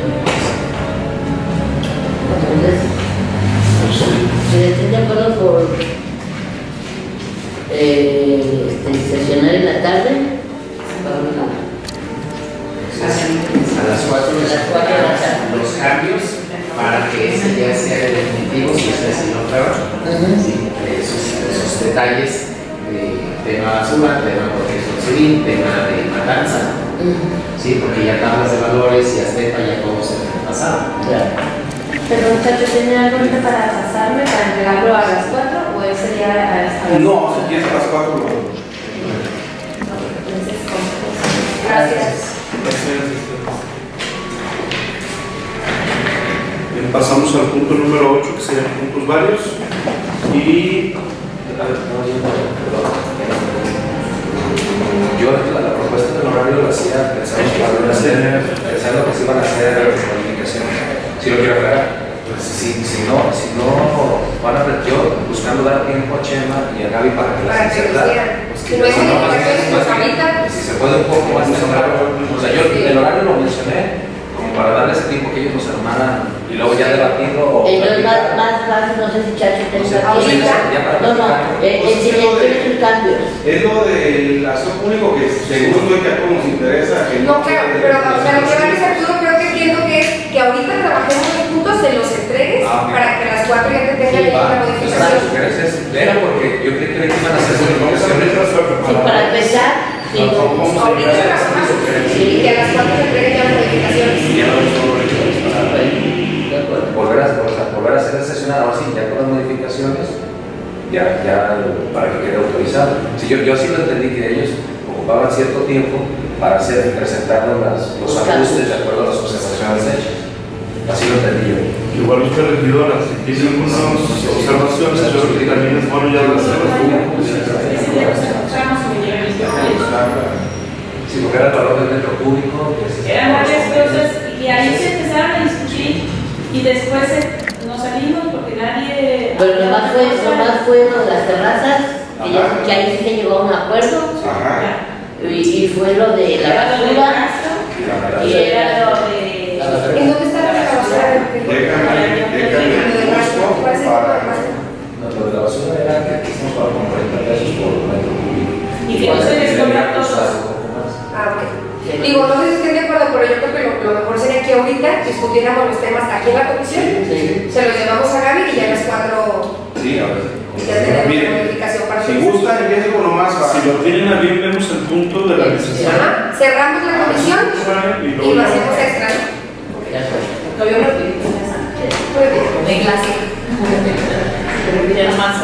Entonces, si estoy de acuerdo por eh, este, sesionar en la tarde, vamos a A las cuatro de la tarde los cambios para que ese ya sea definitivo, si usted se lo prueba, sí, esos, esos detalles de tema basura, tema protección civil, tema de matanza, sí, porque ya tablas de valores y Azteca ya todo se ha pasado. Claro. Pero muchachos, ¿tiene algo ahorita para pasarme, para entregarlo a las cuatro o ese día a las cuatro? No, si quieres a las cuatro. Entonces, gracias. Bien, pasamos al punto número ocho, que serían puntos varios. Y a ver, no, yo no, perdón. Yo la, la propuesta del horario lo hacía pensando que iban a hacer, pensando que se iban a hacer modificaciones. Si lo quiero aclarar, pues si, si no, si no van a ver, yo buscando dar tiempo a Chema y a Gaby para que las insertaran. Pues que si no hay si no pasa modificaciones, pues ahorita. si se puede un poco más temprano. O sea, yo el horario lo mencioné como para darles el tiempo que ellos nos armaran y luego ya debatirlo. Entonces, más, más fácil, no sé si Chacho tenga ahorita. No, no, el siguiente es el cambio. Es lo del acceso público que según estoy que como nos interesa. Que No, claro, pero o sea, lo que va a decir Arturo, creo que entiendo que es que ahorita trabajemos los puntos, se los entregues Ah, okay. para que las cuatro ya te tengan Sí, ahí la va. Entonces, las modificación. sugerencias era porque yo creí que iban a hacer modificaciones. Sí, para empezar, sí. Ahorita trabajamos y que a las cuatro se entreguen ya las modificaciones. Y ya no solo volver a, o sea, volver a hacer el sesionar, ahora sí, ya con las modificaciones, ya, ya para que quede autorizado. Sí, yo, yo sí lo entendí que ellos ocupaban cierto tiempo para hacer, presentar las, los ajustes de acuerdo a las observaciones hechas. Así lo entendí yo. Igual usted, regidora, si tiene algunas observaciones, yo creo que también es bueno ya hacerlas. Sí, porque era el valor del metro cúbico. Pues, eran varias cosas y ahí se empezaron a discutir y después se, nos salimos porque nadie... Pero nomás fue, nomás fue lo de las terrazas, que, ya, que ahí sí se llegó a un acuerdo. Ajá. Y, y fue lo de la basura. Y era lo de... ¿En dónde está la basura? Déjame, déjame el costo para... No, lo de la basura era que hicimos para con cuarenta pesos por metro cúbico. Y que no se les cobra todos. Ah, ok. Digo, no sé si estén de acuerdo, pero yo creo que lo, lo mejor sería que ahorita discutiéramos los temas aquí en la comisión, Sí. se los llevamos a Gaby y ya las cuatro Sí, a ver. ya tenemos Miren, la modificación para si gustan, empiezo con lo más Si fácil. lo tienen a bien, vemos el punto de la licenciada. Ajá, cerramos la comisión Y y luego lo ya- hacemos extra, ¿no? Ya fue. Lo vio rapidito en esa. Muy bien, de clase. Pero ya más.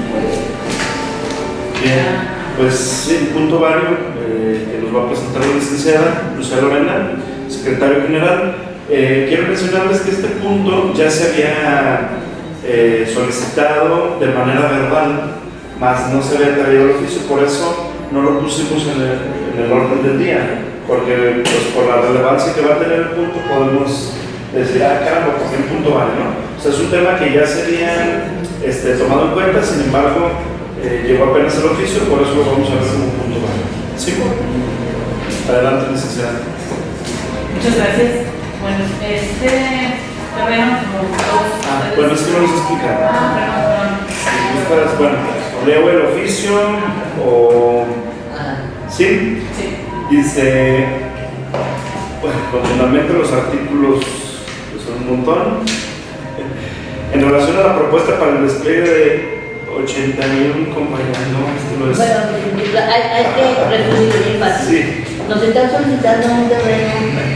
Bien, pues sí, punto vario eh, que nos va a presentar la licenciada Lucía Lorena, secretario general. Eh, quiero mencionarles que este punto ya se había eh, solicitado de manera verbal, más no se había traído el oficio, por eso no lo pusimos en el, en el orden del día, porque pues, por la relevancia que va a tener el punto podemos decir, ah, caramba, porque el punto vale, ¿no? O sea, es un tema que ya se había este, tomado en cuenta, sin embargo, eh, llegó apenas el oficio, por eso lo vamos a ver como un punto vale. ¿Sí? Adelante, licenciada. Muchas gracias. Bueno, este terreno como todos. Ah, bueno, es que no nos explica. Ah, perdón, Estas, bueno, leo el oficio o... ¿Sí? Sí. Dice, bueno, continuamente los artículos, que son un montón, en relación a la propuesta para el despliegue de ochenta mil compañías, no, esto no es. Bueno, hay, hay que resumir bien fácil. Sí. Nos están solicitando un terreno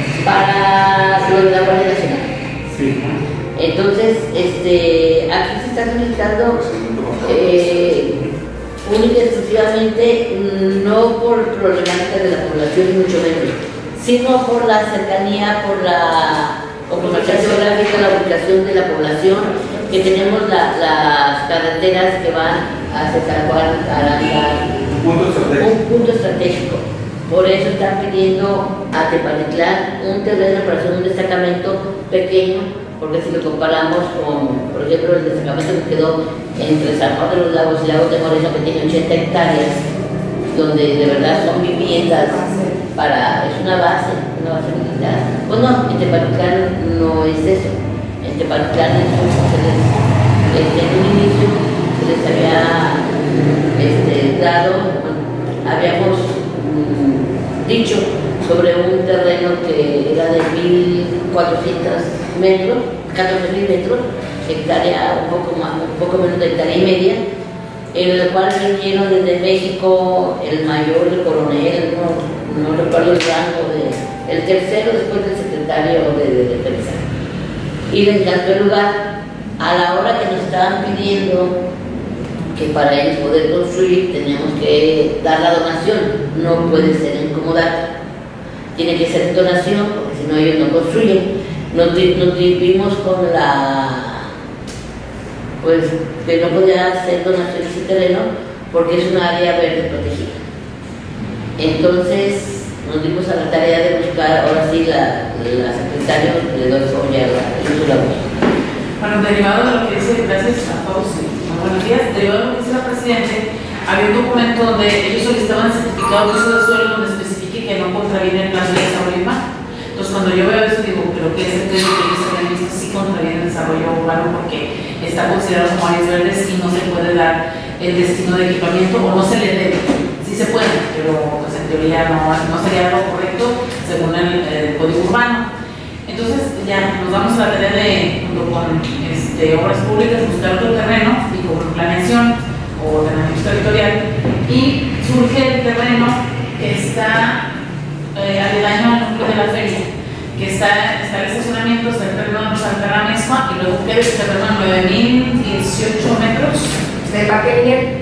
para lo de la Guardia Nacional. Sí. Entonces, este, aquí se está solicitando eh, única y exclusivamente no por problemáticas de la población, ni mucho menos, sino por la cercanía, por la ocupación geográfica, la ubicación de la población, que tenemos la, las carreteras que van hacia San Juan, Aranda, Punto estratégico. un punto estratégico. Por eso están pidiendo a Tepatitlán un terreno para hacer un destacamento pequeño, porque si lo comparamos con, por ejemplo, el destacamento que quedó entre San Juan de los Lagos y Lago de Moreno, que tiene ochenta hectáreas, donde de verdad son viviendas para, es una base, una base militar. Pues no, en Tepatitlán no es eso. En Tepatitlán es como se les, este, en un inicio se les había este, dado, habíamos mm, dicho sobre un terreno que era de mil cuatrocientos metros, catorce mil metros, hectárea, un poco más, un poco menos de hectárea y media, en el cual vinieron desde México el mayor, el coronel, no, no recuerdo el rango, de, el tercero después del secretario de, de Defensa. Y les encantó el lugar. A la hora que nos estaban pidiendo que para ellos poder construir teníamos que dar la donación, no puede ser en comodato, tiene que ser en donación, porque si no ellos no construyen. Nos, nos vimos con la, pues, que no podía hacer donación de ese terreno porque es una área verde protegida. Entonces nos dimos a la tarea de buscar, ahora sí, la, la secretaria le doy ya el uso de la voz. Bueno, derivado de lo que dice, gracias a todos, buenos días, derivado de lo que dice la Presidente, había un documento donde ellos solicitaban certificado de uso de suelo donde especifique que no contravienen las leyes de desarrollo urbano. Entonces, cuando yo veo eso, digo, pero ¿qué es el que ellos habían visto? Sí contraviene el desarrollo urbano porque está considerado como áreas verdes y no se puede dar el destino de equipamiento, o no se le debe. Sí se puede, pero pues, en teoría no, no sería lo correcto según el, el Código Urbano. Entonces ya nos vamos a la tarea de, junto con este, obras públicas, buscar otro terreno y con planeación o ordenamiento territorial, y surge el terreno que está eh, aledaño al núcleo de la feria, que está, está el estacionamiento, está el terreno de Santa Mezcua, y luego queda el terreno de nueve mil dieciocho metros. ¿De papel?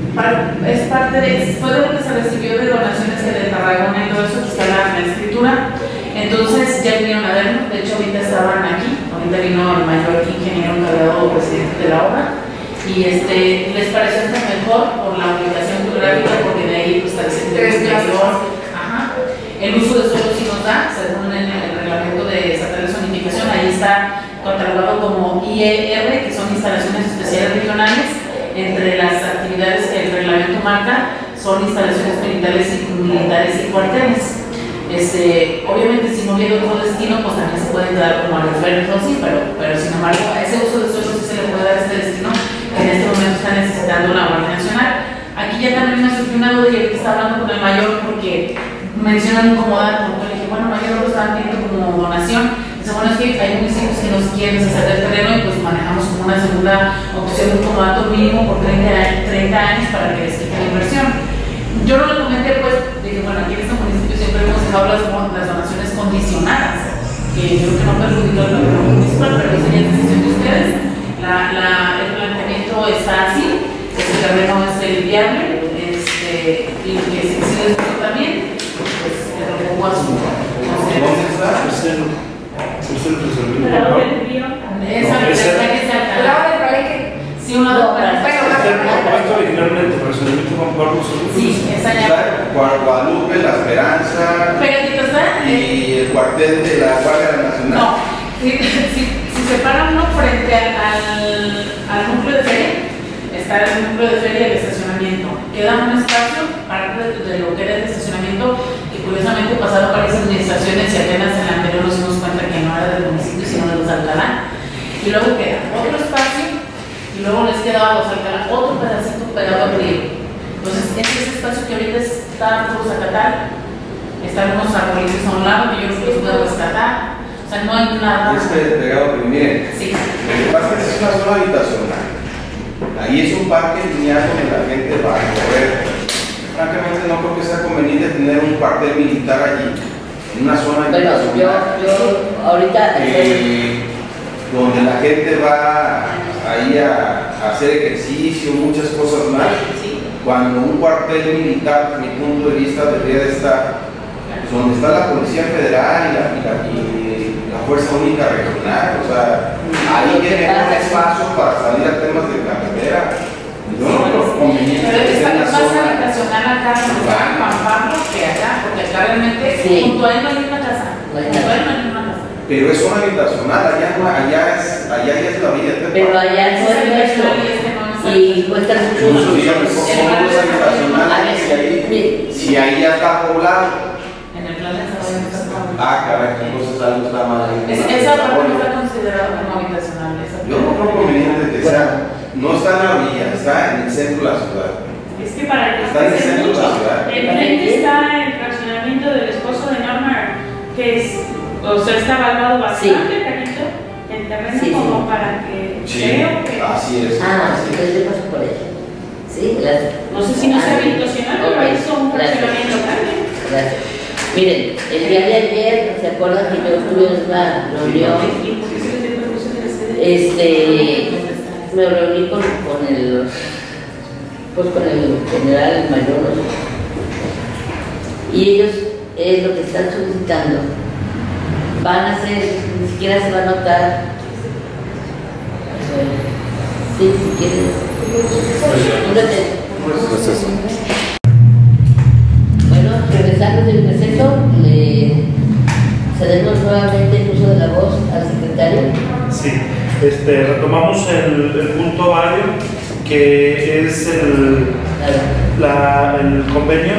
Es parte de, fue de lo que se recibió de donaciones de Tarragona y todo eso, que está la, la escritura. Entonces ya vinieron a vernos, de hecho ahorita estaban aquí, ahorita vino el mayor ingeniero encargado o presidente de la obra, y este, les pareció hasta mejor por la ubicación geográfica, porque de ahí pues está el centro exterior. Ajá. El uso de suelo sí nos da, según el, el reglamento de estatal de zonificación, ahí está catalogado como I E R, que son instalaciones especiales regionales. Entre las actividades que el reglamento marca son instalaciones militares y, militares y cuarteles. Este, obviamente si no hubiera otro destino, pues también se pueden dar como áreas verdes o sí, pero, pero sin embargo a ese uso de suelo sí se le puede dar este destino que en este momento está necesitando la Guardia Nacional. Aquí ya también me surgió una duda y ahorita está hablando con el mayor porque mencionan un comodato, le dije, bueno, mayor lo estaban pidiendo como donación. Dice, bueno, es que hay municipios que nos quieren hacer del terreno y pues manejamos como una segunda opción, un comodato mínimo por treinta años para que les quite la inversión. Yo no lo comenté, pues, dije, bueno, aquí en este municipio siempre hemos dejado las, las donaciones condicionadas, que yo creo que no perjudicó el gobierno municipal, pero eso ya es decisión de ustedes. La, la, el planteamiento está así, este terreno es el viable, este, y que si exige esto también, pues le propongo a su. ¿Dónde está? Es el, es el resolvido. Esa que se alcanza. Sí, un lado para ¿Cuánto originalmente? ¿Resolvimiento Juan Pablo segundo? Sí, esa ya. Guadalupe, La Esperanza. Pegadito está. Y el cuartel de la Guardia Nacional. No, si, si, si se para uno frente al, al, al núcleo de feria, está el núcleo de feria y el estacionamiento. Queda un espacio, parte de, de lo que era el estacionamiento, que curiosamente pasaron varias administraciones y apenas en la anterior nos dimos cuenta que no era del municipio, sino de los Alcalá. Y luego queda otro espacio. Y luego les quedaba los Alcalá, otro pedacito pegado al río. Entonces, este es el espacio que ahorita está por Zacatal. Están unos arbolitos a un lado que yo creo que los puedo rescatar. O sea, no hay nada. Es que pegado, pero miren, sí. lo que pasa es que es una zona habitacional. Ahí es un parque lineal donde la gente va a correr. Francamente no creo que sea conveniente tener un cuartel militar allí, en una zona bueno, yo, yo ahorita eh, donde la gente va ahí a, a hacer ejercicio, muchas cosas más, cuando un cuartel militar, desde mi punto de vista, debería de estar pues, donde está la Policía Federal y la, y la, y la Fuerza Única Regional, o sea, ahí tiene un espacio para salir a temas de carretera. Yo no creo conveniente pero que es sea en la más zona. habitacional acá en Juan Pablo que acá, porque acá realmente Sí. junto a él no hay una casa. No hay Junto a él nada. no hay una casa. Pero es zona habitacional, allá, no- allá, es, allá ya es la vida. pero allá no es nuestro y cuesta Incluso mucho. digamos, son dos habitacionales y ahí, si ahí ya está poblado. En el plan de desarrollo está poblado. Ah, caray, entonces algo está mal ahí. Es- Esa parte no está considerada como habitacional. Esa Yo no creo conveniente que sea, no está en la orilla, está en el centro de la ciudad. Es que para que Está en el pase centro de la mucho. ciudad. Enfrente está el fraccionamiento del esposo de Norma, que es, o sea, está evaluado bastante, Carito, el terreno Sí, sí. como para que Sí, creo que. así es. Ah, así es. entonces yo paso por ella. Sí, gracias. No sé si no sea Ah, habitacional, pero ok, hizo un gracias. fraccionamiento grande. Gracias. Miren, el día de ayer, ¿se acuerdan que yo estuve en una reunión? Este, me reuní con, con el, pues con el general mayor, ¿no? Y ellos, es lo que están solicitando, van a hacer, ni siquiera se va a notar, sí, si quieres, Pues eso. bueno, regresando del receso, le cedemos nuevamente el uso de la voz al secretario. Sí, este, retomamos el, el punto vario, que es el, la, el convenio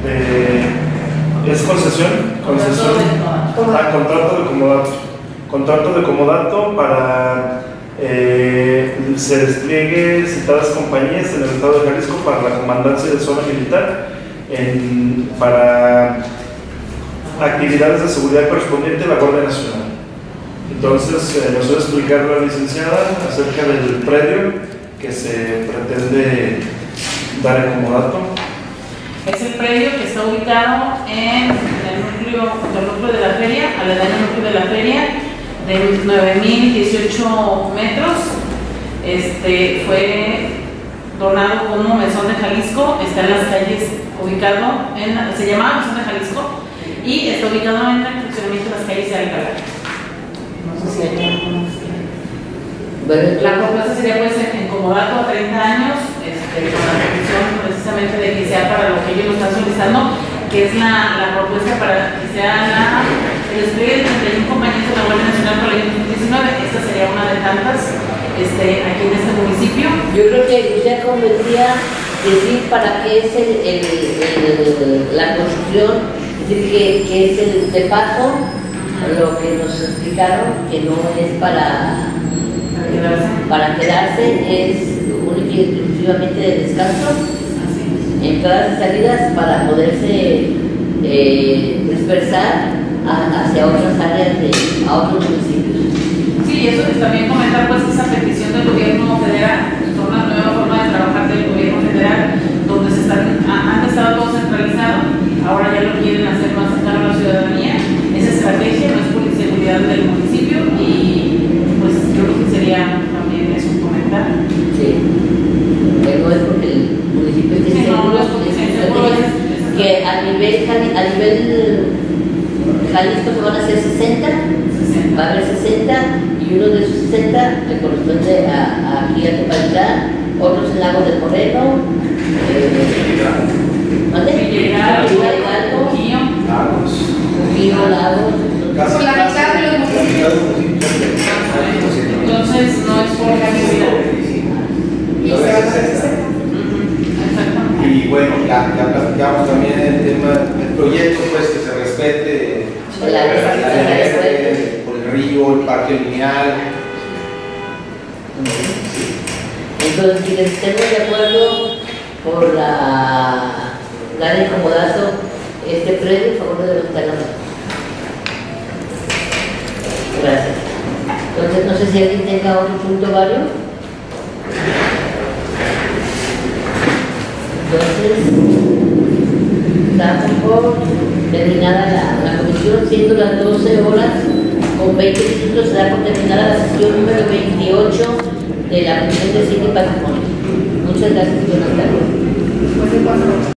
de, es concesión, concesión, ah, contrato de comodato, contrato de comodato para eh, se despliegue citadas compañías en el estado de Jalisco para la comandancia de zona militar en, para actividades de seguridad correspondiente a la Guardia Nacional. Entonces, eh, nos va a explicar la licenciada acerca del predio que se pretende dar en comodato. Es el predio que está ubicado en el núcleo, el núcleo de la feria, aledaño al núcleo de la feria, de nueve mil dieciocho metros. Este fue donado como Mesón de Jalisco, está en las calles, ubicado en, la- se llama Mesón de Jalisco y está ubicado en el funcionamiento de las calles de Alcalá. No sé si hay algunos. La propuesta sería pues en comodato a treinta años, este, con la petición precisamente de que sea para lo que ellos nos están solicitando, que es la, la propuesta para que sea la, el despliegue de treinta y uno compañías de la Guardia Nacional para el año dos mil diecinueve. Esta sería una de tantas este, aquí en este municipio. Yo creo que usted convendría decir para qué es el, el, el- la construcción, es decir, que, que es el de paso, lo que nos explicaron, que no es para, Para quedarse. para quedarse, es única y exclusivamente de descanso, entradas y salidas para poderse eh, dispersar a- hacia otras áreas, de, a otros municipios. Sí, eso es también comentar pues esa petición del gobierno federal, es una nueva forma de trabajar del gobierno federal, donde se están, ha- han estado todo centralizado, ahora ya lo quieren hacer más cercano a la ciudadanía. Esa estrategia no es por inseguridad del municipio y pues yo creo que sería también eso un comentario. Sí. Que no es porque el municipio esté Sí, no, seguro, no es porque es esté una seguro, estrategia es- es- que a nivel, Jali- a nivel Jalisco se van a hacer sesenta, va a haber sesenta y uno de esos sesenta le corresponde a, a aquí a Tepalita, otros en Lago de Moreno, eh, ¿mande? Villa Hidalgo, Villa Hidalgo, Trujillo. Lagos. Trujillo, Lagos. Casi- Por la mitad de los casi la mitad de los municipios. Entonces no es por casualidad. Y se van a hacer sesenta. Exactamente. Y bueno, ya, ya platicamos también el tema del proyecto, pues que se respete El área, el el área área verde, por el río, el parque lineal. Entonces, quienes estemos de acuerdo por la dar en comodato este predio, por favor de levantar la mano. Gracias. Entonces, no sé si alguien tenga otro punto, Mario. Entonces, damos por terminada la, la comisión, siendo las doce horas con veinte minutos, se da por terminada la sesión número veintiocho de la Comisión de Cine y Patrimonio. Muchas gracias y buenas tardes.